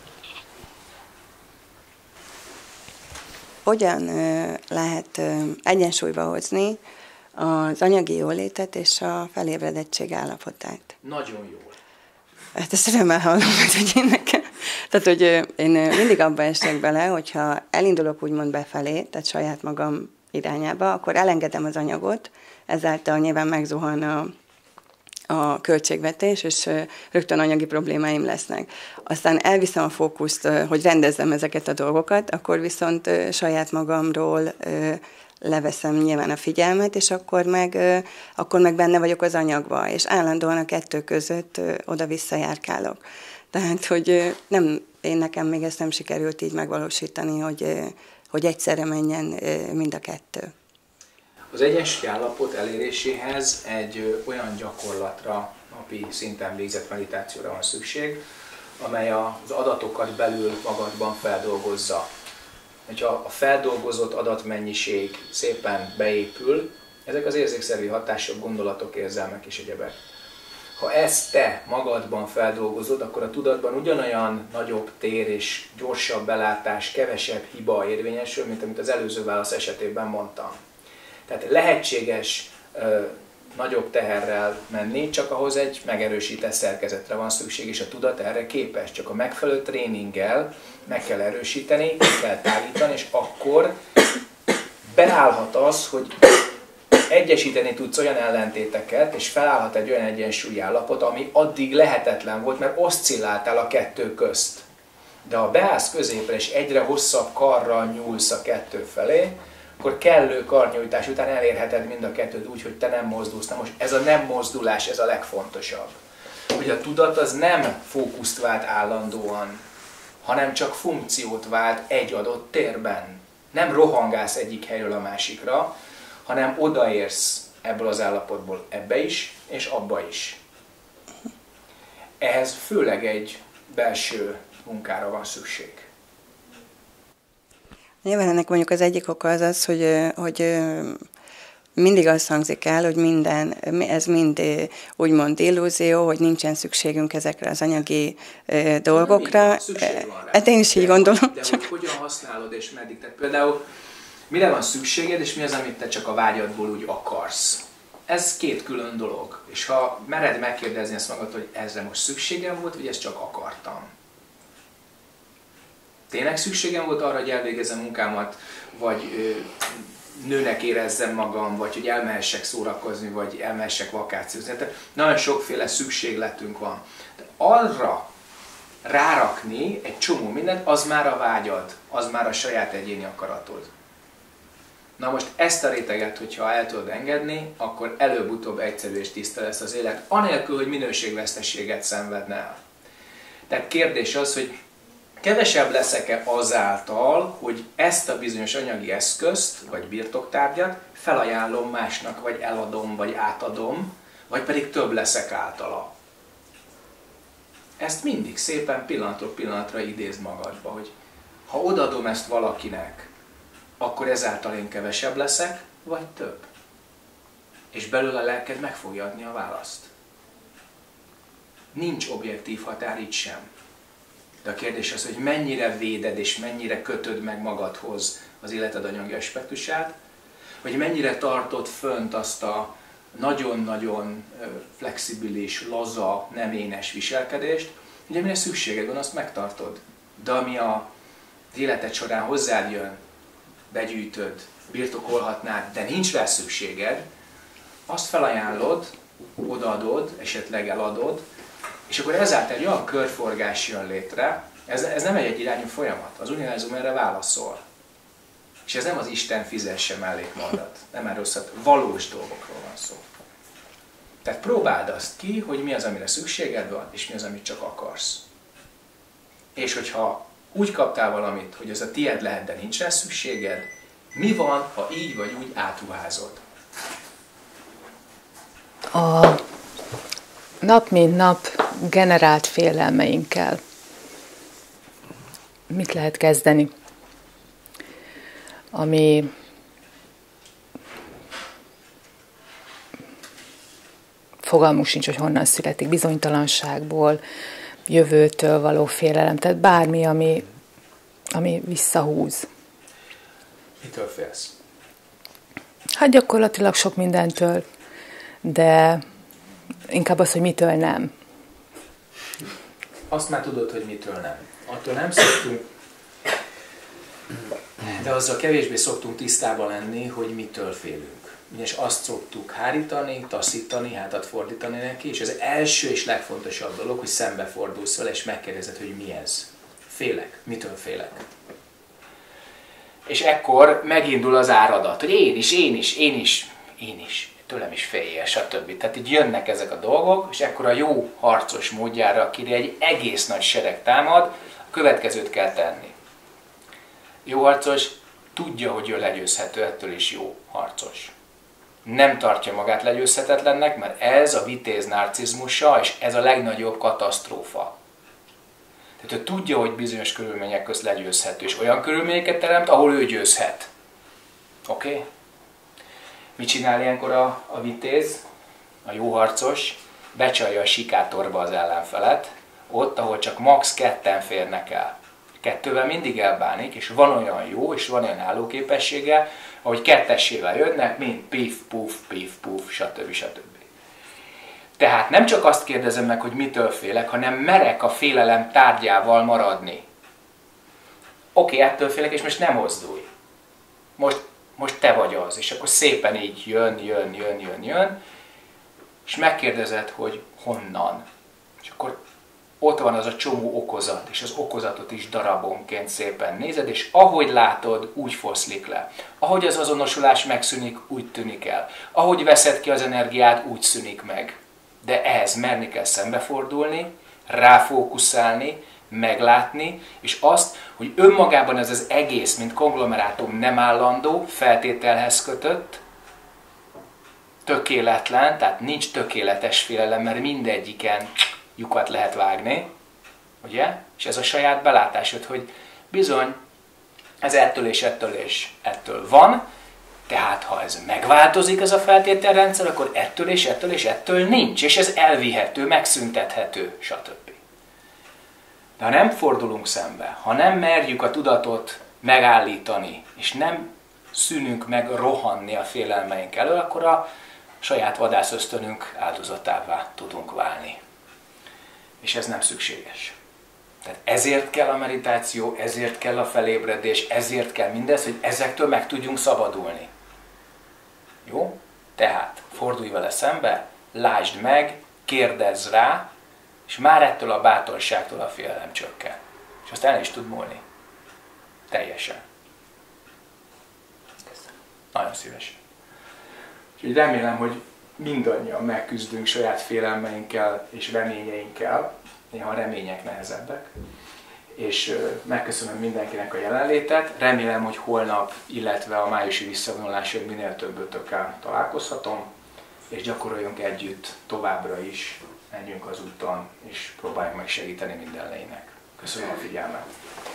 Hogyan lehet egyensúlyba hozni az anyagi jólétet és a felébredettség állapotát? Nagyon jól. Hát ezt örömmel hallom, hogy én nekem. Tehát, hogy én mindig abba esek bele, hogyha elindulok úgymond befelé, tehát saját magam irányába, akkor elengedem az anyagot, ezáltal nyilván megzuhan a a költségvetés, és rögtön anyagi problémáim lesznek. Aztán elviszem a fókuszt, hogy rendezzem ezeket a dolgokat, akkor viszont saját magamról leveszem nyilván a figyelmet, és akkor meg, akkor meg benne vagyok az anyagba, és állandóan a kettő között oda-vissza járkálok. Tehát, hogy nem, én nekem még ezt nem sikerült így megvalósítani, hogy, hogy egyszerre menjen mind a kettő. Az egyensúly állapot eléréséhez egy olyan gyakorlatra, napi szinten végzett meditációra van szükség, amely az adatokat belül magadban feldolgozza. hogyha a feldolgozott adatmennyiség szépen beépül, ezek az érzékszervi hatások, gondolatok, érzelmek és egyebek. Ha ezt te magadban feldolgozod, akkor a tudatban ugyanolyan nagyobb tér és gyorsabb belátás, kevesebb hiba érvényesül, mint amit az előző válasz esetében mondtam. Tehát lehetséges ö, nagyobb teherrel menni, csak ahhoz egy megerősített szerkezetre van szükség, és a tudat erre képes. Csak a megfelelő tréninggel meg kell erősíteni, meg kell tágítani, és akkor beállhat az, hogy egyesíteni tudsz olyan ellentéteket, és felállhat egy olyan egyensúlyi állapot, ami addig lehetetlen volt, mert oszcilláltál a kettő közt. De ha beállsz középre, és egyre hosszabb karral nyúlsz a kettő felé, akkor kellő karnyújtás után elérheted mind a kettőt úgy, hogy te nem mozdulsz. Na most ez a nem mozdulás, ez a legfontosabb. Hogy a tudat az nem fókuszt vált állandóan, hanem csak funkciót vált egy adott térben. Nem rohangálsz egyik helyről a másikra, hanem odaérsz ebből az állapotból ebbe is, és abba is. Ehhez főleg egy belső munkára van szükség. Nyilván ennek mondjuk az egyik oka az az, hogy, hogy mindig azt hangzik el, hogy minden, ez mind úgymond illúzió, hogy nincsen szükségünk ezekre az anyagi dolgokra. Hát én is így gondolom. De hogy hogyan használod és meddig? Tehát például mire van szükséged, és mi az, amit te csak a vágyadból úgy akarsz? Ez két külön dolog. És ha mered megkérdezni ezt magad, hogy ezre most szükségem volt, vagy ezt csak akartam? Tényleg szükségem volt arra, hogy elvégezzem munkámat, vagy ö, nőnek érezzem magam, vagy hogy elmehessek szórakozni, vagy elmehessek vakációzni. Tehát nagyon sokféle szükségletünk van. De arra rárakni egy csomó mindent, az már a vágyad, az már a saját egyéni akaratod. Na most ezt a réteget, hogyha el tudod engedni, akkor előbb-utóbb egyszerű és tiszta lesz az élet, anélkül, hogy minőségveszteséget szenvedne el. Tehát kérdés az, hogy kevesebb leszek-e azáltal, hogy ezt a bizonyos anyagi eszközt, vagy birtoktárgyat felajánlom másnak, vagy eladom, vagy átadom, vagy pedig több leszek általa. Ezt mindig szépen pillanatról pillanatra idézd magadba, hogy ha odaadom ezt valakinek, akkor ezáltal én kevesebb leszek, vagy több. És belőle a lelked meg fogja adni a választ. Nincs objektív határ itt sem. De a kérdés az, hogy mennyire véded és mennyire kötöd meg magadhoz az életed anyagi aspektusát, hogy mennyire tartod fönt azt a nagyon-nagyon flexibilis, laza, nem énes viselkedést, hogy amire szükséged van, azt megtartod. De ami a életed során hozzád jön, begyűjtöd, birtokolhatnád, de nincs rá szükséged, azt felajánlod, odaadod, esetleg eladod, és akkor ezáltal egy olyan körforgás jön létre, ez, ez nem egy egyirányú folyamat, az univerzum erre válaszol. És ez nem az Isten fizesse mellékmondat, nem erről szó, valós dolgokról van szó. Tehát próbáld azt ki, hogy mi az, amire szükséged van, és mi az, amit csak akarsz. És hogyha úgy kaptál valamit, hogy az a tied lehet, de nincs rá szükséged, mi van, ha így vagy úgy átruházod? A nap mint nap generált félelmeinkkel mit lehet kezdeni? Ami fogalmunk sincs, hogy honnan születik, bizonytalanságból, jövőtől való félelem, tehát bármi, ami, ami visszahúz. Mitől félsz? Hát gyakorlatilag sok mindentől, de inkább az, hogy mitől nem. Azt már tudod, hogy mitől nem. Attól nem szoktunk, de azzal kevésbé szoktunk tisztában lenni, hogy mitől félünk. És azt szoktuk hárítani, taszítani, hátat fordítani neki, és az első és legfontosabb dolog, hogy szembefordulsz vele, és megkérdezed, hogy mi ez. Félek. Mitől félek? És ekkor megindul az áradat, hogy én is, én is, én is, én is, tőlem is féljél, stb. Tehát így jönnek ezek a dolgok, és ekkor a jó harcos módjára, akire egy egész nagy sereg támad, a következőt kell tenni. Jó harcos tudja, hogy ő legyőzhető, ettől is jó harcos. Nem tartja magát legyőzhetetlennek, mert ez a vitéz narcizmusa, és ez a legnagyobb katasztrófa. Tehát ő tudja, hogy bizonyos körülmények közt legyőzhető, és olyan körülményeket teremt, ahol ő győzhet. Oké? Okay? Mit csinál ilyenkor a, a vitéz, a jó harcos? Becsalja a sikátorba az ellenfelet, ott, ahol csak max. Ketten férnek el. Kettővel mindig elbánik, és van olyan jó, és van olyan állóképessége, ahogy kettessével jönnek, mint pif, puf, pif, puf, stb. stb. Tehát nem csak azt kérdezem meg, hogy mitől félek, hanem merek a félelem tárgyával maradni. Oké, okay, ettől félek, és most nem mozdulj. Most, most te vagy az, és akkor szépen így jön, jön, jön, jön, jön, és megkérdezed, hogy honnan. És akkor ott van az a csomó okozat, és az okozatot is darabonként szépen nézed, és ahogy látod, úgy foszlik le. Ahogy az azonosulás megszűnik, úgy tűnik el. Ahogy veszed ki az energiát, úgy szűnik meg. De ehhez merni kell szembefordulni, ráfókuszálni, meglátni, és azt, hogy önmagában ez az egész, mint konglomerátum nem állandó, feltételhez kötött, tökéletlen, tehát nincs tökéletes félelem, mert mindegyiken lyukat lehet vágni, ugye? És ez a saját belátásod, hogy bizony, ez ettől és ettől és ettől van, tehát ha ez megváltozik ez a feltételrendszer, akkor ettől és ettől és ettől nincs, és ez elvihető, megszüntethető, stb. De ha nem fordulunk szembe, ha nem merjük a tudatot megállítani, és nem szűnünk meg rohanni a félelmeink elől, akkor a saját vadászösztönünk áldozatává tudunk válni. És ez nem szükséges. Tehát ezért kell a meditáció, ezért kell a felébredés, ezért kell mindez, hogy ezektől meg tudjunk szabadulni. Jó? Tehát fordulj vele szembe, lásd meg, kérdezz rá, és már ettől a bátorságtól a félelem csökken. És azt el is tud múlni. Teljesen. Nagyon szívesen. Úgyhogy remélem, hogy mindannyian megküzdünk saját félelmeinkkel és reményeinkkel, néha a remények nehezebbek. És megköszönöm mindenkinek a jelenlétet. Remélem, hogy holnap, illetve a májusi visszavonuláson minél többötökkel találkozhatom, és gyakoroljunk együtt továbbra is, menjünk az úton, és próbáljunk meg segíteni minden lénynek. Köszönöm a figyelmet!